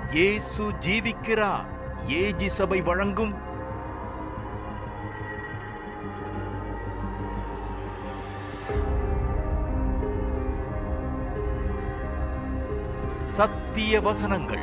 இயேசு ஜீவிக்கிறார். ஏஜி சபை வழங்கும் சத்திய வசனங்கள்.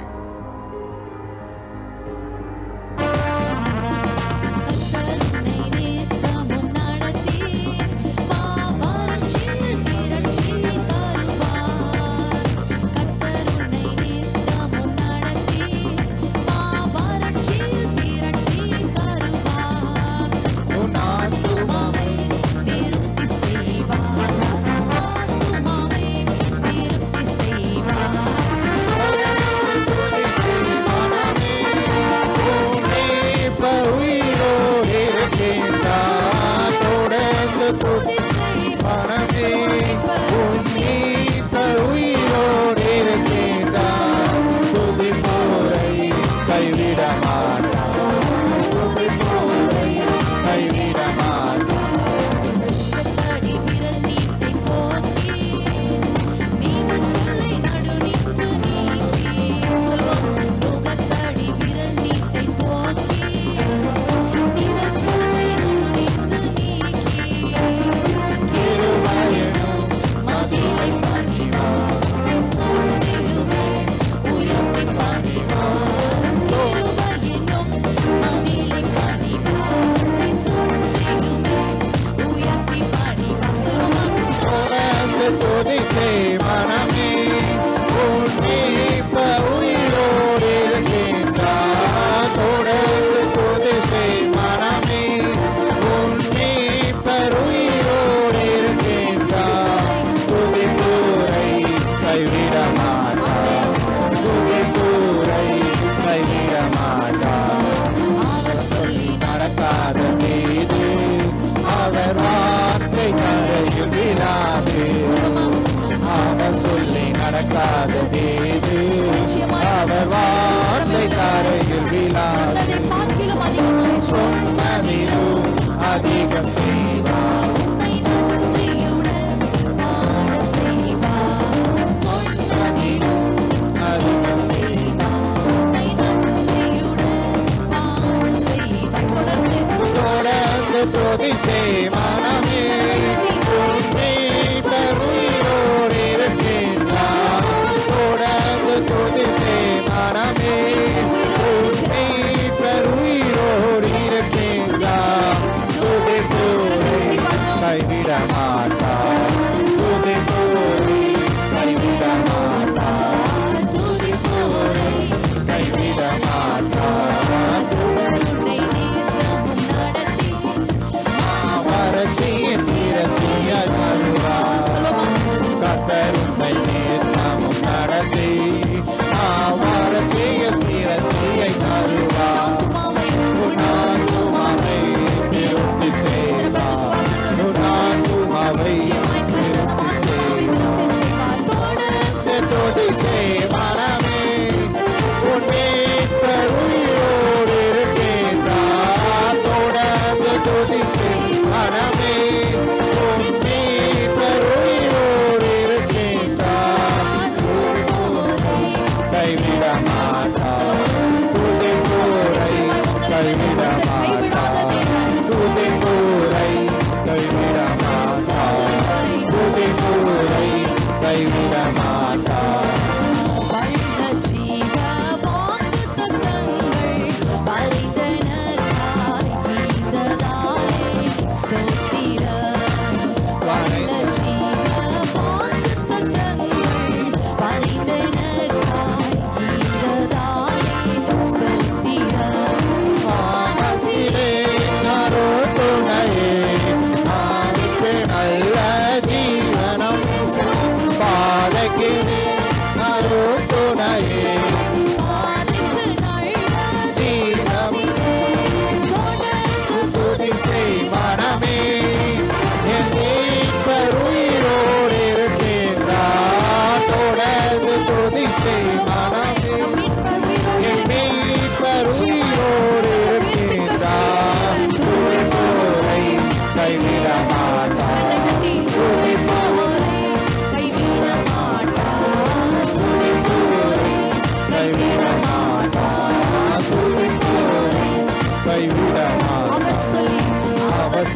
Stop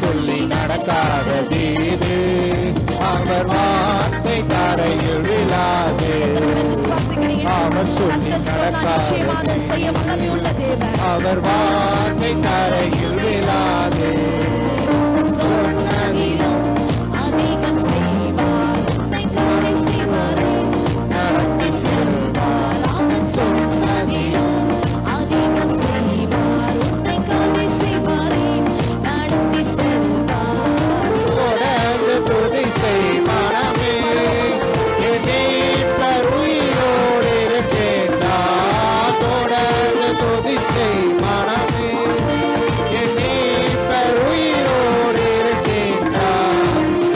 சொல்லி நடக்காத தீது, அவர் வார்த்தை தரையில் விழாது. அவர் சொல்லி நடக்காத செய்ய வல்லமை உள்ள தேவன். அவர் வார்த்தை தரையில் விழாது. சொன்னதிலும் அதிகம் செய்வார், உன்னை கடைசி வரை நடத்தி செல்வார். அவர் சொன்னதிலும் அதிகம் செய்வார், உன்னை கடைசி வரை நடத்தி செல்வார். தொடர்ந்து துதி செய் மனமே, என் மீட்பர் உயிரோடு இருக்கின்றார். தொடர்ந்து துதி செய் மனமே, என் மீட்பர் உயிரோடு இருக்கின்றார்.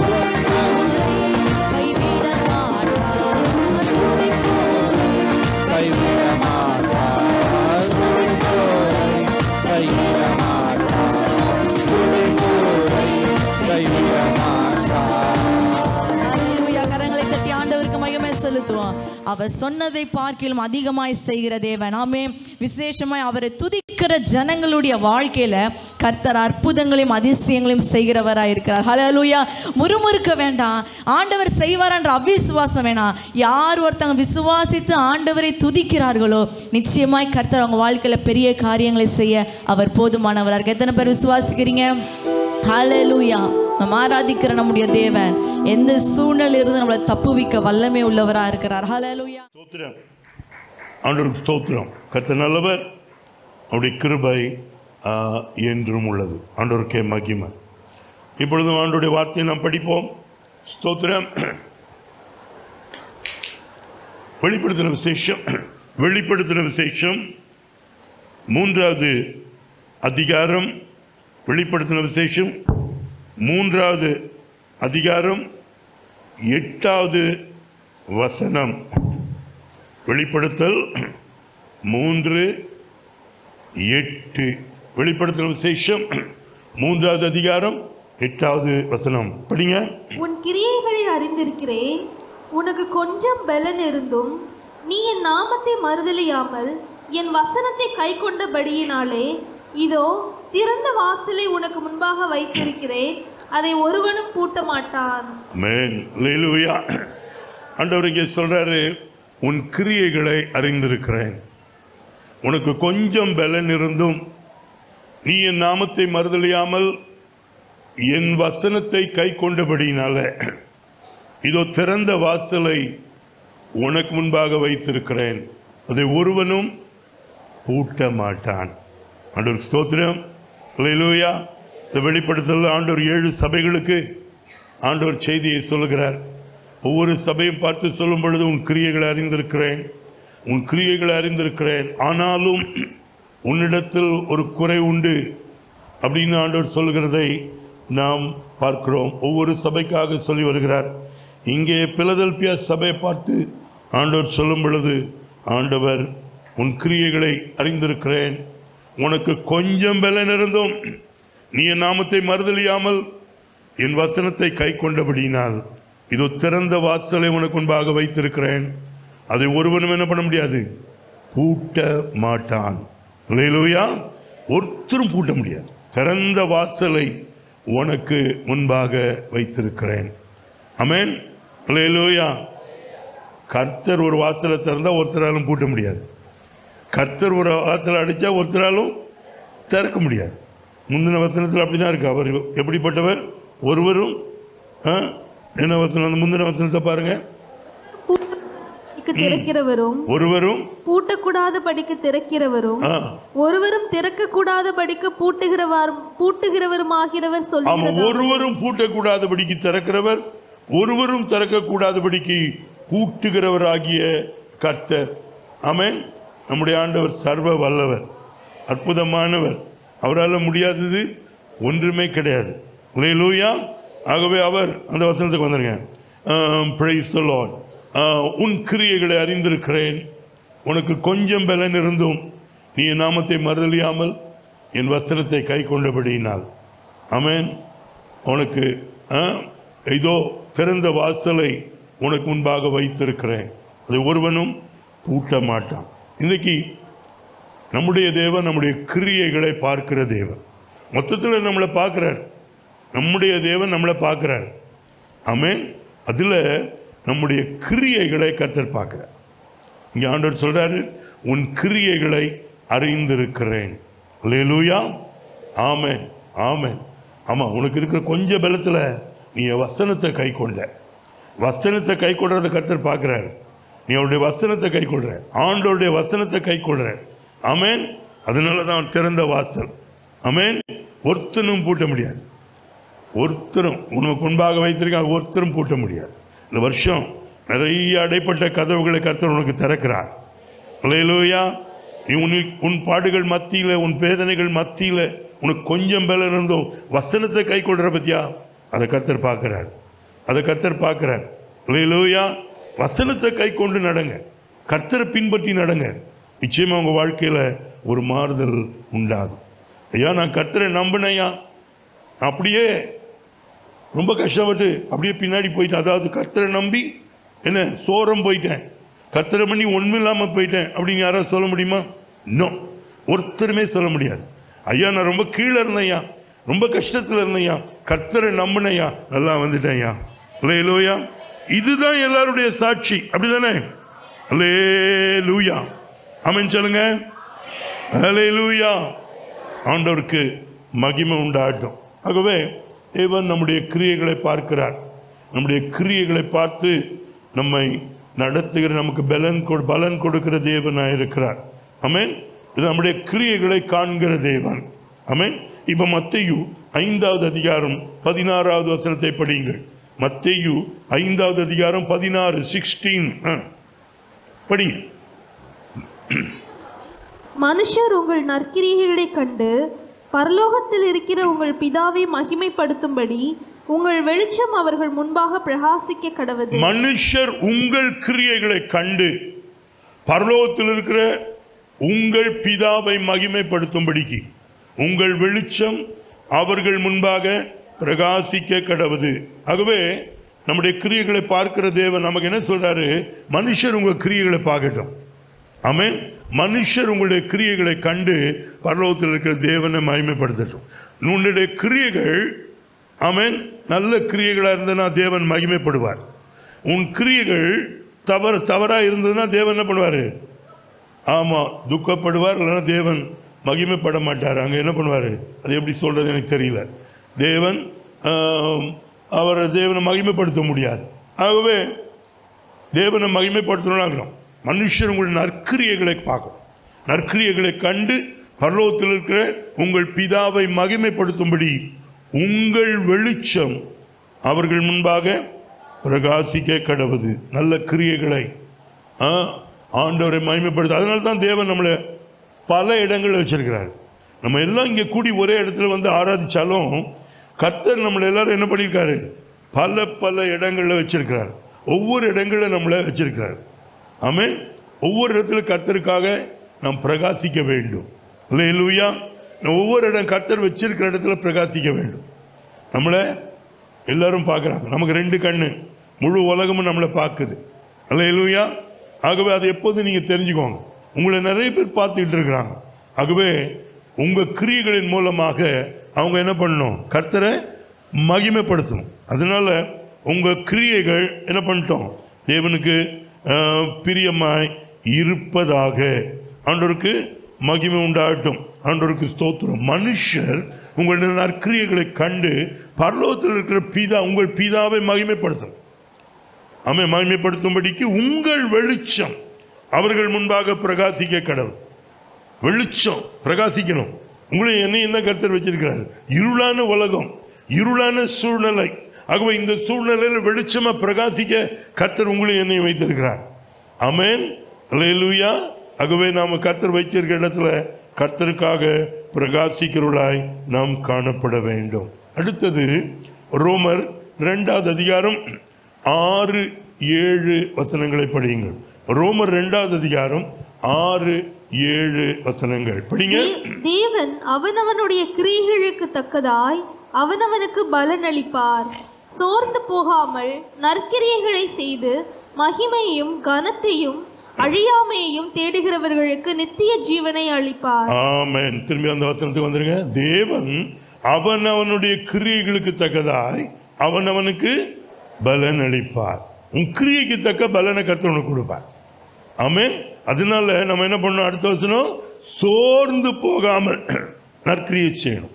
கைவிட மாட்டார், துதிப்போரை கைவிட மாட்டார், துதிப்போரை கைவிட மாட்டார், துதிப்போரை கைவிட மாட்டார். ஹல்லேலூயா. கரங்களை தட்டி ஆண்டவருக்கு மகிமை செலுத்துவோம். அவர் சொன்னதை பார்க்கிலும் அதிகமாய் செய்கிற தேவன். ஆமென். விசேஷமாய் அவரை துதிக்கிற ஜனங்களுடைய வாழ்க்கையில கர்த்தர் அற்புதங்களையும் அதிசயங்களையும் செய்கிறவராய் இருக்கிறார். ஹல்லேலூயா. முறுமுறுக்க வேண்டாம், ஆண்டவர் செய்வார் என்ற அவிசுவாசம் வேணாம். யார் ஒருத்தங்க விசுவாசித்து ஆண்டவரை துதிக்கிறார்களோ நிச்சயமாய் கர்த்தர் அவங்க வாழ்க்கையில பெரிய காரியங்களை செய்ய அவர் போதுமானவராக இருக்கு. எத்தனை பேர் விசுவாசிக்கிறீங்க? ஹல்லேலூயா. நம்ம ஆராதிக்கிற நம்முடைய தேவன் எந்த சூழ்நிலையில இருந்து நம்மளை தப்புவிக்க வல்லமை உள்ளவராக இருக்கிறார். ஹல்லேலூயா. ஸ்தோத்திரம். ஆண்டவருக்கு ஸ்தோத்திரம். கர்த்தர் நல்லவர், அவருடைய கிருபை என்றும் உள்ளது. ஆண்டவருக்கே மகிமை. இப்பொழுதும் ஆண்டவருடைய வார்த்தையை நாம் படிப்போம். ஸ்தோத்திரம். வெளிப்படுத்தின விசேஷம் 3வது அதிகாரம். வெளிப்படுத்தின விசேஷம் 3வது அதிகாரம் 8வது வசனம். வெளிப்படுத்தல் 3:8. வெளிப்படுத்தல் விசேஷம் 3வது அதிகாரம் 8வது வசனம் படிங்க. உன் கிரியைகளை அறிந்திருக்கிறேன், உனக்கு கொஞ்சம் பலன் இருந்தும் நீ என் நாமத்தை மறுதலியாமல் என் வசனத்தை கை கொண்டபடியினாலே இதோ திறந்த வாசலை உனக்கு முன்பாக வைத்திருக்கிறேன், அதை ஒருவனும் பூட்ட மாட்டான். ஆமென். அல்லேலூயா. ஆண்டவர் இங்கே சொல்றாரு, உன் கிரியைகளை அறிந்திருக்கிறேன், உனக்கு கொஞ்சம் பலன் இருந்தும் நீ என் நாமத்தை மறுதலியாமல் என் வசனத்தை கை கொண்டபடியினால இதோ திறந்த வாசலை உனக்கு முன்பாக வைத்திருக்கிறேன், அதை ஒருவனும் பூட்ட மாட்டான். ஆண்டவர் ஸ்தோத்திரம். அல்லேலூயா. இந்த வெளிப்படுத்தல் ஆண்டவர் 7 சபைகளுக்கு ஆண்டவர் செய்தியை சொல்லுகிறார். ஒவ்வொரு சபையும் பார்த்து சொல்லும் பொழுது உன் கிரியைகளை அறிந்திருக்கிறேன், உன் கிரியைகளை அறிந்திருக்கிறேன், ஆனாலும் உன்னிடத்தில் ஒரு குறை உண்டு அப்படின்னு ஆண்டவர் சொல்கிறதை நாம் பார்க்கிறோம். ஒவ்வொரு சபைக்காக சொல்லி வருகிறார். இங்கே பிலதெல்பியா சபையை பார்த்து ஆண்டவர் சொல்லும் பொழுது ஆண்டவர் உன் கிரியைகளை அறிந்திருக்கிறேன், உனக்கு கொஞ்சம் பலன் இருந்தும் நீ என் நாமத்தை மறுதலியாமல் என் வசனத்தை கை கொண்டபடியினால் இதோ திறந்த வாசலை உனக்கு முன்பாக வைத்திருக்கிறேன், அதை ஒருவனும் என்ன பண்ண முடியாது, பூட்ட மாட்டான். அல்லேலூயா. ஒருத்தரும் பூட்ட முடியாது. திறந்த வாசலை உனக்கு முன்பாக வைத்திருக்கிறேன். ஆமென். அல்லேலூயா. கர்த்தர் ஒரு வாசலை திறந்தா ஒருத்தராலும் பூட்ட முடியாது. கர்த்தர் ஒரு வாசலை அடித்தா ஒருத்தராலும் திறக்க முடியாது. முந்தின வசனத்தில் அப்படிதான் இருக்கு. அவர் எப்படிப்பட்டவர்? ஒருவரும் என்ன வசனம்? அந்த முந்தின வசனத்தை பாருங்க. திறக்கிறவரும் ஒருவரும் பூட்டக்கூடாத படிக்க திறக்கிறவரும் ஒருவரும் திறக்க கூடாத படிக்க பூட்டுகிறவரும் ஆகிறவர் சொல்லுகிறார். ஒருவரும் பூட்டக்கூடாதபடிக்கு திறக்கிறவர், ஒருவரும் திறக்கக்கூடாதபடிக்கு பூட்டுகிறவர் ஆகிய கர்த்தர். ஆமென். நம்முடைய ஆண்டவர் சர்வ வல்லவர், அற்புதமானவர். அவரால் முடியாதது ஒன்றுமே கிடையாது. அல்லேலூயா. ஆகவே அவர் அந்த வசனத்துக்கு வந்துருங்க. Praise the lord. உன் கிரியைகளை அறிந்திருக்கிறேன், உனக்கு கொஞ்சம் பலன் இருந்தும் நீ என் நாமத்தை மறுதலியாமல் என் வஸ்திரத்தை கை கொண்டபடியினால். ஆமென். உனக்கு இதோ திறந்த வாசலை உனக்கு முன்பாக வைத்திருக்கிறேன், அதை ஒருவனும் பூட்ட மாட்டான். இன்னைக்கு நம்முடைய தேவன் நம்முடைய கிரியைகளை பார்க்கிற தேவன். மொத்தத்தில் நம்மளை பார்க்கிறார். நம்முடைய தேவன் நம்மளை பார்க்கிறார். ஆமென். அதில் நம்முடைய கிரியைகளை கர்த்தர் பார்க்கிறார். இங்கே ஆண்டவர் சொல்றாரு, உன் கிரியைகளை அறிந்திருக்கிறேன். அல்லேலூயா. ஆமென், ஆமென். ஆமாம், உனக்கு இருக்கிற கொஞ்சம் பலத்தில் நீ வசனத்தை கை கொண்ட, வசனத்தை கை கொள்றதை கர்த்தர் பார்க்கிறாரு. நீ அவருடைய வசனத்தை கை கொள்ற, ஆண்டோருடைய வசனத்தை கை கொள்ற. ஆமென். அதனால தான் திறந்த வாசல். ஆமென். ஒருத்தனும் பூட்ட முடியாது. ஒருத்தரும் உனக்கு முன்பாக வைத்திருக்காங்க, ஒருத்தரும் பூட்ட முடியாது. இந்த வருஷம் நிறைய அடைப்பட்ட கதவுகளை கர்த்தர் உனக்கு திறக்கிறார். அல்லேலூயா. நீ உன் பாடுகள் மத்தியில், உன் வேதனைகள் மத்தியில் உனக்கு கொஞ்சம் பலம் இருந்தும் வசனத்தை கை கொள்ற பத்தியா, அதை கர்த்தர் பார்க்கிறார். அதை கர்த்தர் பார்க்கிறார். அல்லேலூயா. வசனத்தை கை கொண்டு நடங்க, கர்த்தரை பின்பற்றி நடங்க. நிச்சயமாக உங்கள் வாழ்க்கையில் ஒரு மாறுதல் உண்டாகும். ஐயா, நான் கர்த்தரை நம்பினையா, அப்படியே ரொம்ப கஷ்டப்பட்டு அப்படியே பின்னாடி போயிட்டேன். அதாவது கர்த்தரை நம்பி என்ன சோரம் போயிட்டேன், கர்த்தரை பண்ணி ஒன்றும் இல்லாமல் போயிட்டேன் அப்படின்னு யாராவது சொல்ல முடியுமா? இன்னும் ஒருத்தருமே சொல்ல முடியாது. ஐயா, நான் ரொம்ப கீழே இருந்தேன்யா, ரொம்ப கஷ்டத்தில் இருந்தேன்யா, கர்த்தரை நம்பினையா, நல்லா வந்துட்டேன்யா. அல்லேலூயா. இதுதான் எல்லாருடைய சாட்சி, அப்படிதானே? அல்லேலூயா. ஆமென் சொல்லுங்க. அல்லேலூயா. ஆண்டவருக்கு மகிமை உண்டாகட்டும். ஆகவே தேவன் நம்முடைய கிரியைகளை பார்க்கிறார். நம்முடைய கிரியைகளை பார்த்து நம்மை நடத்துகிற, நமக்கு பலன் கொடுக்கிற தேவனாக இருக்கிறார். ஆமென். இது நம்முடைய கிரியைகளை காண்கிற தேவன். ஆமென். இப்போ மத்தேயு 5வது அதிகாரம் 16வது வசனத்தை படியுங்கள். மத்தேயு 5வது அதிகாரம் 16, 16 படிங்க. மனுஷர் உங்கள் நற்கிரியைகளை கண்டு பரலோகத்தில் இருக்கிற உங்கள் பிதாவை மகிமைப்படுத்தும்படி உங்கள் வெளிச்சம் அவர்கள் முன்பாக பிரகாசிக்க கடவது. மனுஷர் உங்கள் கிரியைகளை கண்டு பரலோகத்தில் இருக்கிற உங்கள் பிதாவை மகிமைப்படுத்தும்படிக்கு உங்கள் வெளிச்சம் அவர்கள் முன்பாக பிரகாசிக்க கடவது. ஆகவே நம்முடைய கிரியைகளை பார்க்கிற தேவன் நமக்கு என்ன சொல்றாரு? மனுஷர் உங்கள் கிரியைகளை பார்க்கட்டும். ஆமென். மனுஷர் உங்களுடைய கிரியைகளை கண்டு பரலோகத்தில் இருக்கிற தேவனை மகிமைப்படுத்தட்டும். உன்னுடைய கிரியைகள் ஆமென் நல்ல கிரியைகளாக இருந்ததுன்னா தேவன் மகிமைப்படுவார். உன் கிரியைகள் தவறாக இருந்ததுன்னா தேவன் என்ன பண்ணுவார்? ஆமாம், துக்கப்படுவார். இல்லைன்னா தேவன் மகிமைப்பட மாட்டார். அங்கே என்ன பண்ணுவார்? அது எப்படி சொல்கிறது எனக்கு தெரியல. தேவன் தேவனை மகிமைப்படுத்த முடியாது. ஆகவே தேவனை மகிமைப்படுத்தணும். மனுஷர் உங்கள் நற்கிரியைகளை பார்க்கணும். நற்கிரியைகளை கண்டு பரலோகத்தில் இருக்கிற உங்கள் பிதாவை மகிமைப்படுத்தும்படி உங்கள் வெளிச்சம் அவர்கள் முன்பாக பிரகாசிக்க கடவுது. நல்ல கிரியைகளை ஆண்டவரை மகிமைப்படுத்த. அதனால தான் தேவன் நம்மளை பல இடங்களில் வச்சிருக்கிறார். நம்ம எல்லாம் இங்கே கூடி ஒரே இடத்துல வந்து ஆராதிச்சாலும் கர்த்தர் நம்மளை எல்லாரும் என்ன பண்ணியிருக்காரு? பல பல இடங்களில் வச்சிருக்கிறார். ஒவ்வொரு இடங்களில் நம்மளை வச்சிருக்கிறார். ஆமென். ஒவ்வொரு இடத்துல கர்த்தருக்காக நாம் பிரகாசிக்க வேண்டும். அல்லேலூயா. ஒவ்வொரு இடம் கர்த்தர் வச்சிருக்கிற இடத்துல பிரகாசிக்க வேண்டும். நம்மளை எல்லாரும் பார்க்குறாங்க. நமக்கு 2 கண்ணு, முழு உலகமும் நம்மளை பார்க்குது. அல்லேலூயா. ஆகவே அதை எப்போதும் நீங்கள் தெரிஞ்சுக்கோங்க. உங்களை நிறைய பேர் பார்த்துக்கிட்டு இருக்கிறாங்க. ஆகவே உங்கள் கிரியைகளின் மூலமாக அவங்க என்ன பண்ணணும்? கர்த்தரை மகிமைப்படுத்தணும். அதனால் உங்கள் கிரியைகள் என்ன பண்ணிட்டோம்? தேவனுக்கு பிரியமாய் இருப்பதாக. ஆண்டவருக்கு மகிமை உண்டாகட்டும். ஆண்டவருக்கு ஸ்தோத்திரம். மனுஷர் உங்களுடைய நற்கிரியைகளை கண்டு பரலோகத்தில் இருக்கிற உங்கள் பிதாவை மகிமைப்படுத்தும். மகிமைப்படுத்தும்படிக்கு உங்கள் வெளிச்சம் அவர்கள் முன்பாக பிரகாசிக்க கடவுள். வெளிச்சம் பிரகாசிக்கணும். உங்களை என்னையும் தான் கர்த்தர் வச்சிருக்கிறார். இருளான உலகம், இருளான சூழ்நிலை. ஆகவே இந்த சூழ்நிலையில் வெளிச்சமா பிரகாசிக்க கர்த்தர் உங்களை என்னையும் வைத்திருக்கிறார். ஆமென். அல்லேலூயா. ஆகவே நாம் கர்த்தர் வைத்திருக்கிற இடத்துல கர்த்தருக்காக பிரகாசிக்கிறவர்களாய் நாம் காணப்பட வேண்டும். அடுத்தது ரோமர் 2வது அதிகாரம் 6, 7 வசனங்களை படியுங்கள். ரோமர் 2வது அதிகாரம் 6, 7 வசனங்கள் படிங்க. தேவன் அவனவனுடைய கிரியைகளுக்கு தக்கதாய் அவனவனுக்கு பலன் அளிப்பார். சோர்ந்து போகாமல் நற்கிரியைகளை செய்து மகிமையும் கனத்தையும் அழியாமையையும் தேடுகிறவர்களுக்கு நித்திய ஜீவனை அளிப்பார். ஆமென். திரும்பி அந்த வசனத்துக்கு வந்துருங்க. தேவன் அவன் அவனுடைய கிரியைகளுக்கு தக்கதாய் அவன் அவனுக்கு பலன் அளிப்பார். உன் கிரியைக்கு தக்க பலனை கர்த்தர் உனக்கு கொடுப்பார். ஆமென். அதனால நம்ம என்ன பண்ணணும்? அடுத்த வசனம், சோர்ந்து போகாமல் நற்கிரியை செய்யணும்.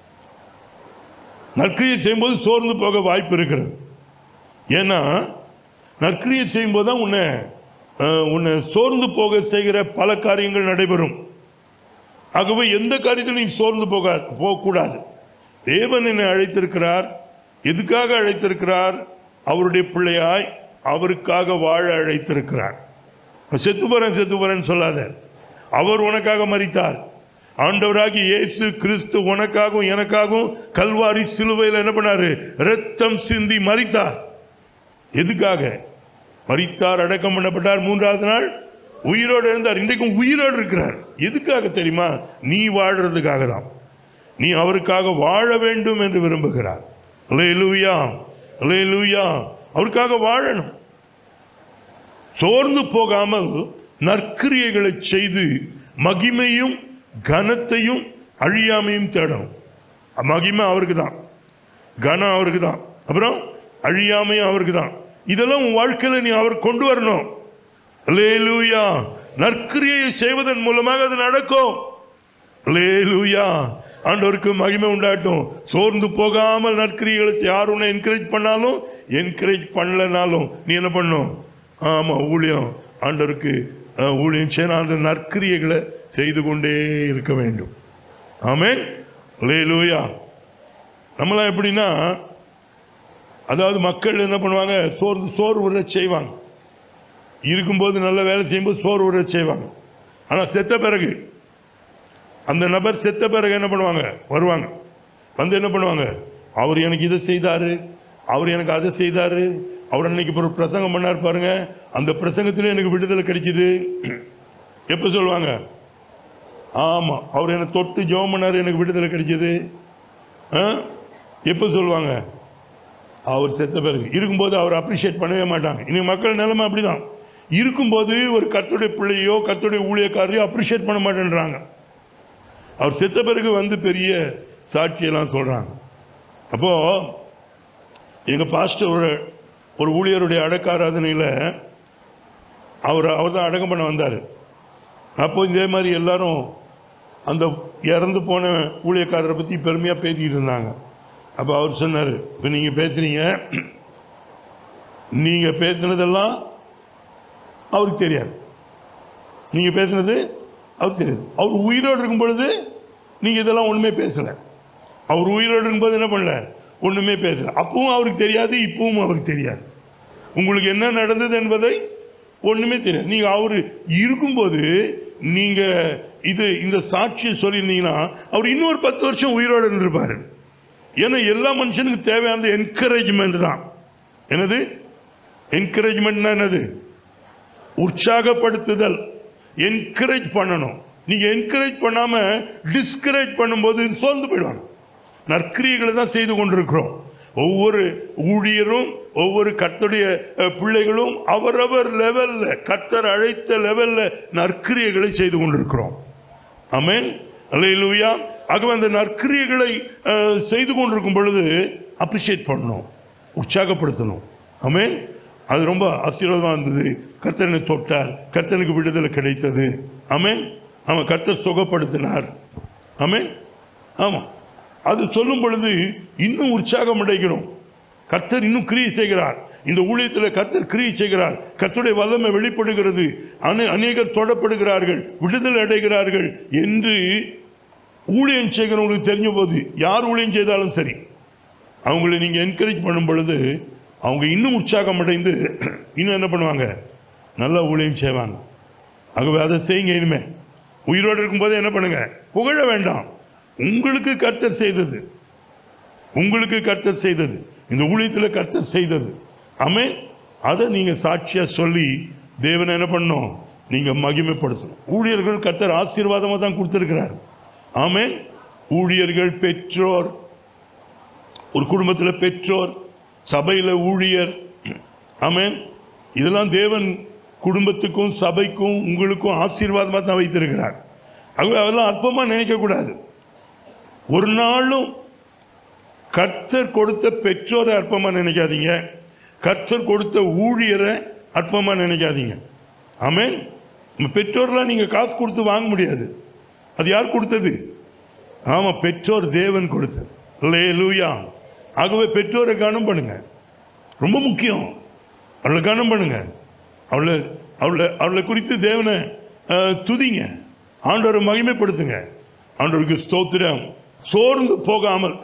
நற்கிரியை செய்யும்போது சோர்ந்து போக வாய்ப்பு இருக்கிறது. ஏன்னா நற்கிரியை செய்யும்போது தான் உன்னை சோர்ந்து போக செய்கிற பல காரியங்கள் நடைபெறும். ஆகவே எந்த காரியத்திலும் நீ சோர்ந்து போகக்கூடாது. தேவன் என்னை அழைத்திருக்கிறார். எதுக்காக அழைத்திருக்கிறார்? அவருடைய பிள்ளையாய் அவருக்காக வாழ அழைத்திருக்கிறார். செத்து போறேன்னு சொல்லாத. அவர் உனக்காக மரித்தார். ஆண்டவராகி இயேசு கிறிஸ்து உனக்காகவும் எனக்காகவும் கல்வாரி சிலுவையில் என்ன பண்ணாரு? இரத்தம் சிந்தி மரித்தார். எதுக்காக மரித்தார்? அடக்கம் பண்ணப்பட்டார். 3வது நாள் உயிரோடு இருந்தார். இன்றைக்கும் உயிரோடு இருக்கிறார். எதுக்காக தெரியுமா? நீ வாழ்றதுக்காக தான். நீ அவருக்காக வாழ வேண்டும் என்று விரும்புகிறார். அல்லேலூயா, அல்லேலூயா. அவருக்காக வாழணும். சோர்ந்து போகாமல் நற்கிரியைகளை செய்து மகிமையும் கனத்தையும் அழியாமையும் தேடணும். மகிமை அவருக்கு தான், கனம் அவருக்கு தான், அப்புறம் அழியாமையும் அவருக்கு தான். இதெல்லாம் உன் வாழ்க்கையில நீ அவர் கொண்டு வரணும். அல்லேலூயா. நற்கிரியை செய்வதன் மூலமாக அது நடக்கும். அல்லேலூயா. ஆண்டவருக்கு மகிமை உண்டாட்டும். சோர்ந்து போகாமல் நற்கிரிகளை யார் உன்னை என்கரேஜ் பண்ணாலும் என்கரேஜ் பண்ணலனாலும் நீ என்ன பண்ணும்? ஆமாம், ஊழியம் ஆண்டவருக்கு ஊழியம் செய்யணும். அந்த நற்கிரியைகளை செய்து கொண்டே இருக்க வேண்டும். ஆமென். அல்லேலூயா. நம்மளாம் எப்படின்னா, அதாவது மக்கள் என்ன பண்ணுவாங்க? சோர்வுற செய்வாங்க. இருக்கும்போது நல்ல வேலை செய்யும்போது சோர்வுற செய்வாங்க. ஆனால் செத்த பிறகு அந்த நபர் செத்த பிறகு என்ன பண்ணுவாங்க? வருவாங்க. வந்து என்ன பண்ணுவாங்க? அவர் எனக்கு இதை செய்தார், அவர் எனக்கு அதை செய்தார், அவர் அன்னைக்கு ஒரு பிரசங்கம் பண்ணார் பாருங்க, அந்த பிரசங்கத்திலே எனக்கு விடுதலை கிடைச்சிது. எப்போ சொல்லுவாங்க? ஆமாம், அவர் என்னை தொட்டு ஜெபம் பண்ணார், எனக்கு விடுதலை கிடைச்சிது. எப்போ சொல்லுவாங்க? அவர் செத்த பிறகு. இருக்கும்போது அவர் அப்ரிஷியேட் பண்ணவே மாட்டாங்க. இன்னைக்கு மக்கள் நிலைமை அப்படிதான். இருக்கும்போது ஒரு கர்த்தருடைய பிள்ளையோ கர்த்தருடைய ஊழியக்காரையோ அப்ரிஷியேட் பண்ண மாட்டேன்றாங்க. அவர் செத்த பிறகு வந்து பெரிய சாட்சியெல்லாம் சொல்கிறாங்க. அப்போது எங்கள் பாஸ்டர் ஒரு ஊழியருடைய அடக்காராதனையில் அவர் தான் அடக்கம் பண்ண வந்தார். அப்போது இதே மாதிரி எல்லாரும் அந்த இறந்து போன ஊழியக்காரரை பற்றி பெருமையாக பேசிக்கிட்டு இருந்தாங்க. அப்போ அவர் சொன்னார், இப்போ நீங்கள் பேசுகிறீங்க, நீங்கள் பேசுனதெல்லாம் அவருக்கு தெரியாது. நீங்கள் பேசுனது அவருக்கு தெரியாது. அவர் உயிரோடு இருக்கும் பொழுது நீங்கள் இதெல்லாம் ஒன்றுமே பேசலை. அவர் உயிரோடு இருக்கும்போது என்ன பண்ணல? ஒன்றுமே பேசலை. அப்பவும் அவருக்கு தெரியாது, இப்பவும் அவருக்கு தெரியாது. உங்களுக்கு என்ன நடந்தது என்பதை ஒன்றுமே தெரியாது. நீங்கள் அவர் இருக்கும்போது நீங்கள் இந்த சாட்சியை சொல்லியிருந்தீங்கன்னா அவர் இன்னொரு 10 வருஷம் உயிரோடு இருந்திருப்பார். ஏன்னா எல்லா மனுஷனுக்கு தேவையான என்கரேஜ்மெண்ட் தான். என்னது என்கரேஜ்மெண்ட்னா? என்னது? உற்சாகப்படுத்துதல். என்கரேஜ் பண்ணணும். நீங்கள் என்கரேஜ் பண்ணாமல் டிஸ்கரேஜ் பண்ணும்போது சோர்ந்து போயிடுவாங்க. நற்கிரியைகளை தான் செய்து கொண்டிருக்கிறோம். ஒவ்வொரு ஊழியரும் ஒவ்வொரு கர்த்தருடைய பிள்ளைகளும் அவரவர் லெவலில், கர்த்தர் அழைத்த லெவலில் நற்கிரியைகளை செய்து கொண்டிருக்கிறோம். ஆமென். அல்லேலூயா. ஆகவே அந்த நற்கிரியைகளை செய்து கொண்டிருக்கும் பொழுது அப்ரிஷியேட் பண்ணணும், உற்சாகப்படுத்தணும். ஆமென். அது ரொம்ப ஆசீர்வாதமாக இருந்தது. கர்த்தனை தொட்டார், கர்த்தனுக்கு விடுதலை கிடைத்தது. ஆமென். ஆமாம், கர்த்தர் சுகப்படுத்தினார். ஆமென். ஆமாம், அது சொல்லும் பொழுது இன்னும் உற்சாகம் அடைகிறோம். கர்த்தர் இன்னும் கிரியை செய்கிறார். இந்த ஊழியத்தில் கர்த்தர் கிரியை செய்கிறார். கர்த்தருடைய வல்லமை வெளிப்படுகிறது. அநேகர் தொடப்படுகிறார்கள், விடுதலை அடைகிறார்கள் என்று ஊழியம் செய்கிறவங்களுக்கு தெரிஞ்ச போது, யார் ஊழியம் செய்தாலும் சரி, அவங்களை நீங்கள் என்கரேஜ் பண்ணும் பொழுது அவங்க இன்னும் உற்சாகம் அடைந்து இன்னும் என்ன பண்ணுவாங்க? நல்லா ஊழியம் செய்வாங்க. ஆகவே அதை செய்யுங்க. இனிமே உயிரோடு இருக்கும்போது என்ன பண்ணுங்க? புகழ வேண்டாம். உங்களுக்கு கர்த்தர் செய்தது, உங்களுக்கு கர்த்தர் செய்தது, இந்த ஊழியத்தில் கர்த்தர் செய்தது. ஆமென். அதை நீங்கள் சாட்சியாக சொல்லி தேவனை என்ன பண்ணணும்? நீங்கள் மகிமைப்படுத்தணும். ஊழியர்கள் கர்த்தர் ஆசீர்வாதமாக தான் கொடுத்துருக்கிறார். ஆமென். ஊழியர்கள், பெற்றோர், ஒரு குடும்பத்தில் பெற்றோர், சபையில் ஊழியர். ஆமென். இதெல்லாம் தேவன் குடும்பத்துக்கும் சபைக்கும் உங்களுக்கும் ஆசீர்வாதமாக தான் வைத்திருக்கிறார். ஆகவே அதெல்லாம் அற்பமாக நினைக்கக்கூடாது. ஒரு நாளும் கர்த்தர் கொடுத்த பெற்றோரை அற்பமா நினைக்காதீங்க, கர்த்தர் கொடுத்த ஊழியரை அற்பமா நினைக்காதீங்க. ஆமென். பெற்றோர்லாம் நீங்க காசு கொடுத்து வாங்க முடியாது. அது யார் கொடுத்தது? ஆமா, பெற்றோர் தேவன் கொடுத்தது. அல்லேலூயா. ஆகவே பெற்றோரை கனம் பண்ணுங்க, ரொம்ப முக்கியம். அவளை கனம் பண்ணுங்க, அவளை குறித்து தேவனை துதிங்க, ஆண்டவரை மகிமைப்படுத்துங்க. ஆண்டவருக்கு ஸ்தோத்திரம். சோர்ந்து போகாமல்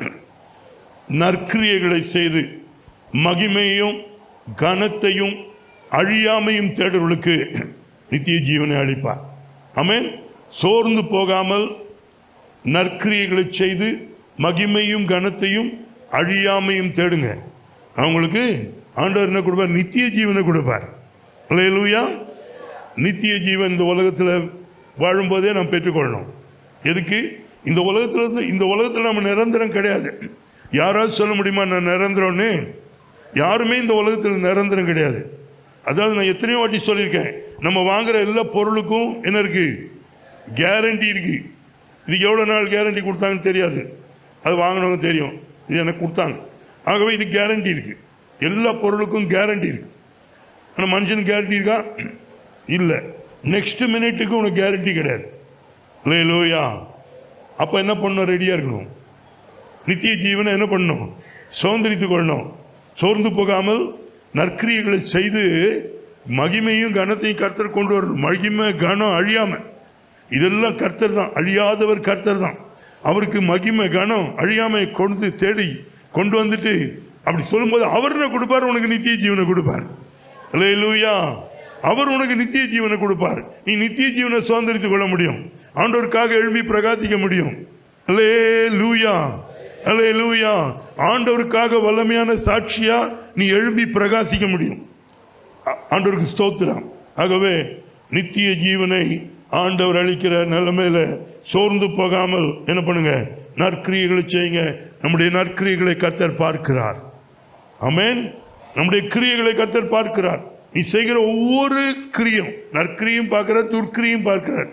நற்கிரியைகளை செய்து மகிமையும் கனத்தையும் அழியாமையும் தேடுவர்களுக்கு நித்திய ஜீவனை அளிப்பார். ஆமென். சோர்ந்து போகாமல் நற்கிரியைகளை செய்து மகிமையும் கனத்தையும் அழியாமையும் தேடுங்க. அவங்களுக்கு ஆண்டவர் என்ன கொடுப்பார்? நித்திய ஜீவனை கொடுப்பார். அல்லேலூயா. நித்திய ஜீவன் இந்த உலகத்தில் வாழும்போதே நாம் பெற்றுக்கொள்ளணும். எதுக்கு? இந்த உலகத்தில் நம்ம நிரந்தரம் கிடையாது. யாராவது சொல்ல முடியுமா நான் நிரந்தரம்னு? யாருமே இந்த உலகத்தில் நிரந்தரம் கிடையாது. அதாவது நான் எத்தனையோ வாட்டி சொல்லியிருக்கேன், நம்ம வாங்குற எல்லா பொருளுக்கும் என்ன இருக்கு? கேரண்டி இருக்கு. இதுக்கு எவ்வளோ நாள் கேரண்டி கொடுத்தாங்கன்னு தெரியாது, அது வாங்கினவங்க தெரியும், இது எனக்கு கொடுத்தாங்க. ஆகவே இது கேரண்டி இருக்கு, எல்லா பொருளுக்கும் கேரண்டி இருக்கு. ஆனால் மனுஷனுக்கு கேரண்டி இருக்கா? இல்லை. நெக்ஸ்ட் மினிட்டுக்கு உனக்கு கேரண்டி கிடையாது. அல்லேலூயா. அப்போ என்ன பண்ணணும்? ரெடியாக இருக்கணும். நித்திய ஜீவனை என்ன பண்ணணும்? சுதந்திரித்து கொள்ளணும். சோர்ந்து போகாமல் நற்கிரியைகளை செய்து மகிமையும் கனத்தையும் கர்த்தர் கொண்டு வரணும். மகிமை கனம் அழியாம, இதெல்லாம் கர்த்தர் தான், அழியாதவர் கர்த்தர் தான். அவருக்கு மகிமை கனம் அழியாமை கொண்டு தேடி கொண்டு வந்துட்டு அப்படி சொல்லும்போது அவர் என்ன கொடுப்பார்? உனக்கு நித்திய ஜீவனை கொடுப்பார். அல்லேலூயா. அவர் உனக்கு நித்திய ஜீவனை கொடுப்பார். நீ நித்திய ஜீவனை சுதந்திரித்துக் கொள்ள முடியும். ஆண்டவருக்காக எழும்பி பிரகாசிக்க முடியும். அல்லேலூயா. அல்லேலூயா. ஆண்டவருக்காக வல்லமையான சாட்சியா நீ எழும்பி பிரகாசிக்க முடியும். ஆண்டவருக்கு ஸ்தோத்திரம். ஆகவே நித்திய ஜீவனை ஆண்டவர் அளிக்கிற நிலைமையில சோர்ந்து போகாமல் என்ன பண்ணுங்க? நற்கிரியைகளை செய்யுங்க. நம்முடைய நற்கிரியைகளை கர்த்தர் பார்க்கிறார். ஆமென். நம்முடைய கிரியைகளை கர்த்தர் பார்க்கிறார். நீ செய்கிற ஒவ்வொரு கிரியும், நற்கிரியும் பார்க்கிறார், துர்க்கிரியும் பார்க்கிறார்.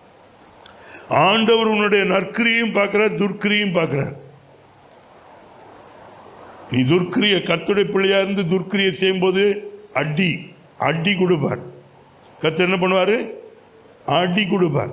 ஆண்டவர் உன்னுடைய நற்கிரியும் பார்க்கிறார், துர்க்கிரியும் பார்க்கிறார். நீ துர்க்கிரிய கர்த்தருடைய பிள்ளையா இருந்து துர்க்கிரியை செய்யும் போது அடி கொடுப்பார். கர்த்தர் என்ன பண்ணுவாரு? அடி கொடுப்பார்.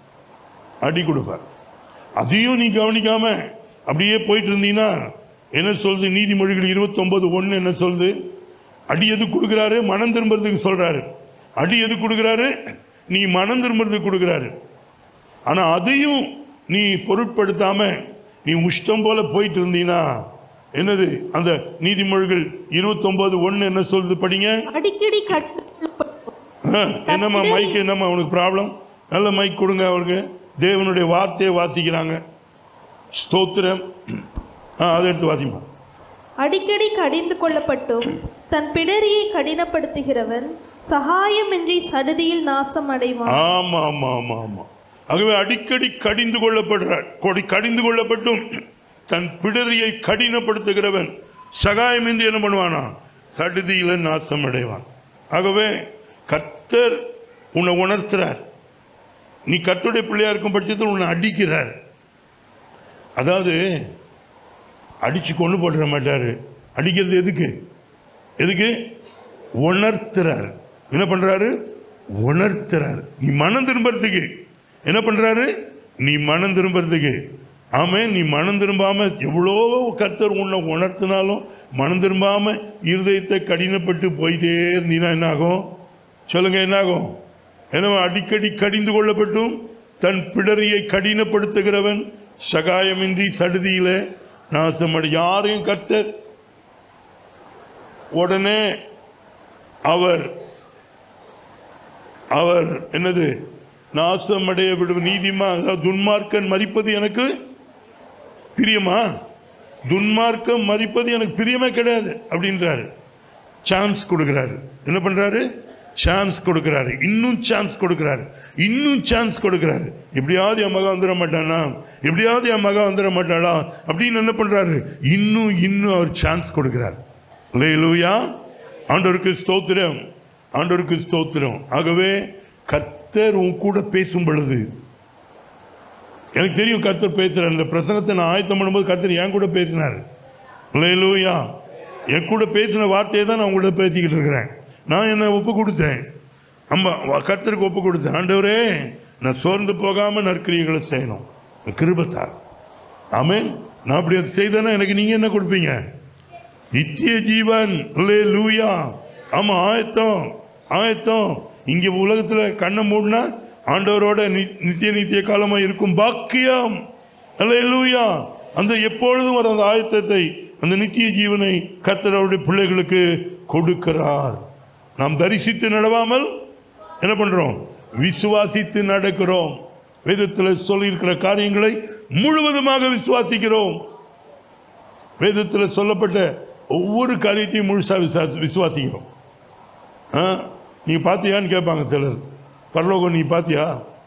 அதையும் நீ கவனிக்காம அப்படியே போயிட்டு இருந்தீங்கன்னா என்ன சொல்லுது? நீதிமொழிகள் 29:1 என்ன சொல்லுது? அடி எது கொடுக்குறாரு? மனம் திரும்புறதுக்கு சொல்றாரு. அடி எது கொடுக்குறாரு? நீ மனம் திரும்புறதுக்கு கொடுக்குறாரு. ஆனா அதையும் நீ பொருட்படுத்தாம நீ இஷ்டம் போல போயிட்டு இருந்தீங்கன்னா என்னது? அந்த நீதிமொழிகள் 29:1 என்ன சொல்லுது? படிங்க. அடிக்கடி என்னம்மா மைக், என்னம்மா உனக்கு ப்ராப்ளம்? நல்ல மைக் கொடுங்க அவருக்கு. தேவனுடைய வார்த்தையை வாசிக்கிறாங்க. ஸ்தோத்திரம். அதை எடுத்து வாசிமா. அடிக்கடி கடிந்து கொள்ளப்பட்டும் தன் பிடரியை கடினப்படுத்துகிறவன் சகாயமின்றி சடுதியில் நாசம் அடைவான். ஆமா ஆமா ஆமா ஆமா. ஆகவே அடிக்கடி கடிந்து கொள்ளப்பட்டும் தன் பிடரியை கடினப்படுத்துகிறவன் சகாயமின்றி என்ன பண்ணுவானா? சடுதியில நாசம் அடைவான். ஆகவே கர்த்தர் உன்னை உணர்த்துறார். நீ கர்த்தருடைய பிள்ளையா இருக்கும் பட்சத்தில் உன்னை அடிக்கிறார். அதாவது அடிச்சு கொண்டு போட்டுற மாட்டாரு. அடிக்கிறது எதுக்கு? உணர்த்துறாரு. என்ன பண்றாரு? உணர்த்துறாரு. நீ மனம் திரும்புறதுக்கு என்ன பண்றாரு? நீ மனம் திரும்புறதுக்கு. ஆமே. நீ மனம் திரும்பாம எவ்வளோ கர்த்தர் உன்னை உணர்த்தினாலும் மனம் திரும்பாம இருதயத்தை கடினப்பட்டு போயிட்டே இருந்தீங்கன்னா என்ன ஆகும்? சொல்லுங்க, என்ன ஆகும்? எனவே அடிக்கடி கடிந்து கொள்ளப்பட்டும் தன் பிடரியை கடினப்படுத்துகிறவன் சகாயமின்றி சடுதியில நாசமடை. யாரையும் கர்த்தர் உடனே அவர் என்னது? நாசமடைய விடும். நீதிமா, அதாவது துன்மார்க்கன் மரிப்பது எனக்கு பிரியமா? துன்மார்க்கம் மரிப்பது எனக்கு பிரியமே கிடையாது அப்படின்றாரு. சான்ஸ் கொடுக்கிறாரு. என்ன பண்றாரு? சான்ஸ் கொடுக்கிறாரு. இன்னும் சான்ஸ் கொடுக்கிறாரு. எப்படியாவது என் மகன் வந்துட மாட்டானா? எப்படியாவது என் மகன் வந்துட மாட்டாளா அப்படின்னு என்ன பண்றாரு? இன்னும் அவர் சான்ஸ் கொடுக்கிறார். அல்லேலூயா. ஆண்டவருக்கு ஸ்தோத்திரம். ஆகவே கர்த்தர் உன் கூட பேசும் பொழுது, எனக்கு தெரியும் கர்த்தர் பேசுறார். இந்த பிரசங்கத்தை நான் ஆயத்தம் பண்ணும்போது கர்த்தர் என் கூட பேசினார். அல்லேலூயா. என் கூட பேசின வார்த்தையை தான் நான் உங்கள்கிட்ட பேசிக்கிட்டு இருக்கிறேன். நான் என்னை ஒப்பு கொடுத்தேன், கர்த்தருக்கு ஒப்பு கொடுத்தேன். ஆண்டவரே, நான் சோர்ந்து போகாமல் நற்கிரியைகளை செய்யணும், கிருபைத்தார். ஆமென். நான் அப்படி அதை செய்தேன்னா எனக்கு நீங்கள் என்ன கொடுப்பீங்க? நித்திய ஜீவன். அல்லேலூயா. ஆமாம், ஆயத்தம் ஆயத்தம். இங்கே உலகத்தில் கண்ணை மூடினா ஆண்டவரோட நித்திய காலமாக இருக்கும் பாக்கியம். அல்லேலூயா. அந்த எப்பொழுதும் வர அந்த ஆயத்தத்தை, அந்த நித்திய ஜீவனை கர்த்தருடைய பிள்ளைகளுக்கு கொடுக்கிறார். நாம் தரிசித்து நடவாமல் என்ன பண்றோம்? விசுவாசித்து நடக்கிறோம். வேதத்தில் சொல்லியிருக்கிற காரியங்களை முழுவதுமாக விசுவாசிக்கிறோம். வேதத்தில் சொல்லப்பட்ட ஒவ்வொரு காரியத்தையும் முழுசா விசுவாசிக்கிறோம். நீ பாத்தியான்னு கேட்பாங்க சிலர். பரலோகம் நீ பாத்தியா?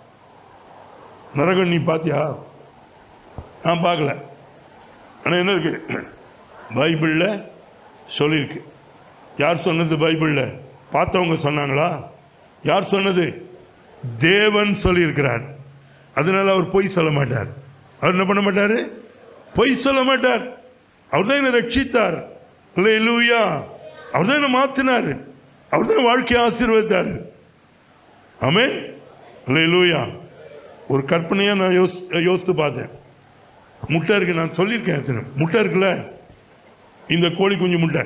நரகம் நீ பாத்தியா? நான் பார்க்கல. ஆனால் என்ன இருக்கு? பைபிளில் சொல்லியிருக்கு. யார் சொன்னது? பைபிளில் பார்த்தவங்க சொன்னாங்களா? யார் சொன்னது? தேவன் சொல்லியிருக்கிறார். அதனால அவர் பொய் சொல்ல மாட்டார். அவர் என்ன பண்ண மாட்டார்? பொய் சொல்ல மாட்டார். அவர் தான் என்னை ரட்சித்தார். அல்லேலூயா. அவர் தான் என்னை மாற்றினார். அவர் தான் வாழ்க்கையை ஆசீர்வதித்தார். ஆமென். அல்லேலூயா. ஒரு கற்பனையாக நான் யோசித்து பார்த்தேன். முட்டை இருக்கு, நான் சொல்லியிருக்கேன். எத்தனை முட்டை இருக்குல்ல, இந்த கோழி குஞ்சு முட்டை.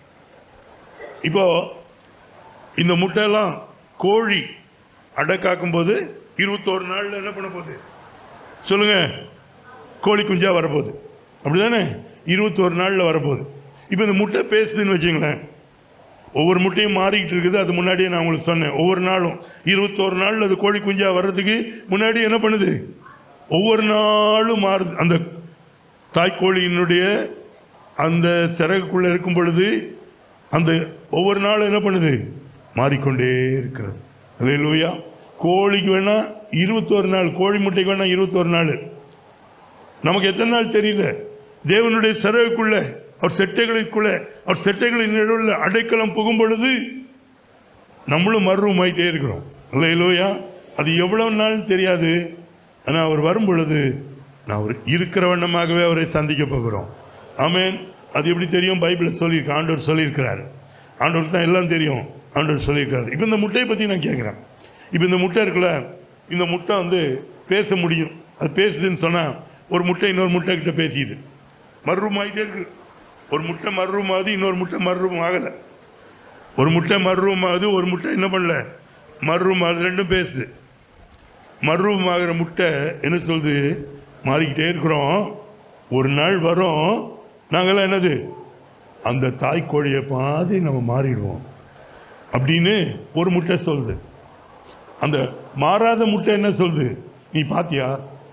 இப்போ இந்த முட்டையெல்லாம் கோழி அடக்காக்கும் போது 21 நாளில் என்ன பண்ண போகுது சொல்லுங்க? கோழி குஞ்சா வரப்போகுது. அப்படி தானே? 21 நாளில் வரப்போகுது. இப்போ இந்த முட்டை பேசுதுன்னு வச்சுங்களேன். ஒவ்வொரு முட்டையும் மாறிக்கிட்டு இருக்குது. அது முன்னாடியே நான் உங்களுக்கு சொன்னேன். ஒவ்வொரு நாளும் 21 நாளில் அது கோழி குஞ்சா வர்றதுக்கு முன்னாடி என்ன பண்ணுது? ஒவ்வொரு நாளும் மாறுது. அந்த தாய்க்கோழியினுடைய அந்த சிறகுக்குள்ளே இருக்கும் பொழுது அந்த ஒவ்வொரு நாளும் என்ன பண்ணுது? மாறிக்கொண்டே இருக்கிறது. அல்லேலூயா. கோழிக்கு வேணா 21 நாள், கோழி முட்டைக்கு வேணா 21 நாள். நமக்கு எத்தனை நாள் தெரியல. தேவனுடைய சிறகுக்குள்ள, அவர் செட்டைகளுக்குள்ள, அவர் செட்டைகளின் நடுவில் அடைக்கலம் புகும் பொழுது நம்மளும் மர்வமாயிட்டே இருக்கிறோம். அல்லேலூயா. அது எவ்வளவு நாள் தெரியாது. ஆனால் அவர் வரும் பொழுது நான் அவர் இருக்கிற வண்ணமாகவே அவரை சந்திக்க போகிறோம். ஆமென். அது எப்படி தெரியும்? பைபிளில் சொல்லியிருக்கேன். ஆண்டவர் சொல்லியிருக்கிறார். ஆண்டவர் தான் எல்லாம் தெரியும். ஆண்டவர் சொல்லியிருக்காரு. இப்போ இந்த முட்டையை பற்றி நான் கேட்குறேன். இப்போ இந்த முட்டை இருக்குல்ல, இந்த முட்டை வந்து பேச முடியும். அது பேசுதுன்னு சொன்னால் ஒரு முட்டை இன்னொரு முட்டை கிட்ட பேசிது. மர்ரூம் ஆகிட்டே இருக்குது. ஒரு முட்டை மர்ரூம் ஆகுது, இன்னொரு முட்டை மர்ரூம் ஆகலை. ஒரு முட்டை மர்ரூம் ஆகுது, ஒரு முட்டை என்ன பண்ணல, மர்ரூம் ஆகுது. ரெண்டும் பேசுது. மர்ரூம் ஆகிற முட்டை என்ன சொல்லுது? மாறிக்கிட்டே இருக்கிறோம். ஒரு நாள் வரும், நாங்களாம் என்னது, அந்த தாய்க்கோழியை பாதி நம்ம மாறிடுவோம் அப்படின்னு ஒரு முட்டை சொல்லுது. அந்த மாறாத முட்டை என்ன சொல்லுது? நீ பாத்தியா?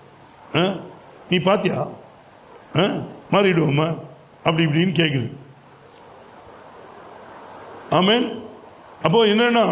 நீ பாத்தியா? மாறிடுவோமா? அப்படி இப்படின்னு கேட்குது. ஆமென். அப்போ என்னன்னா,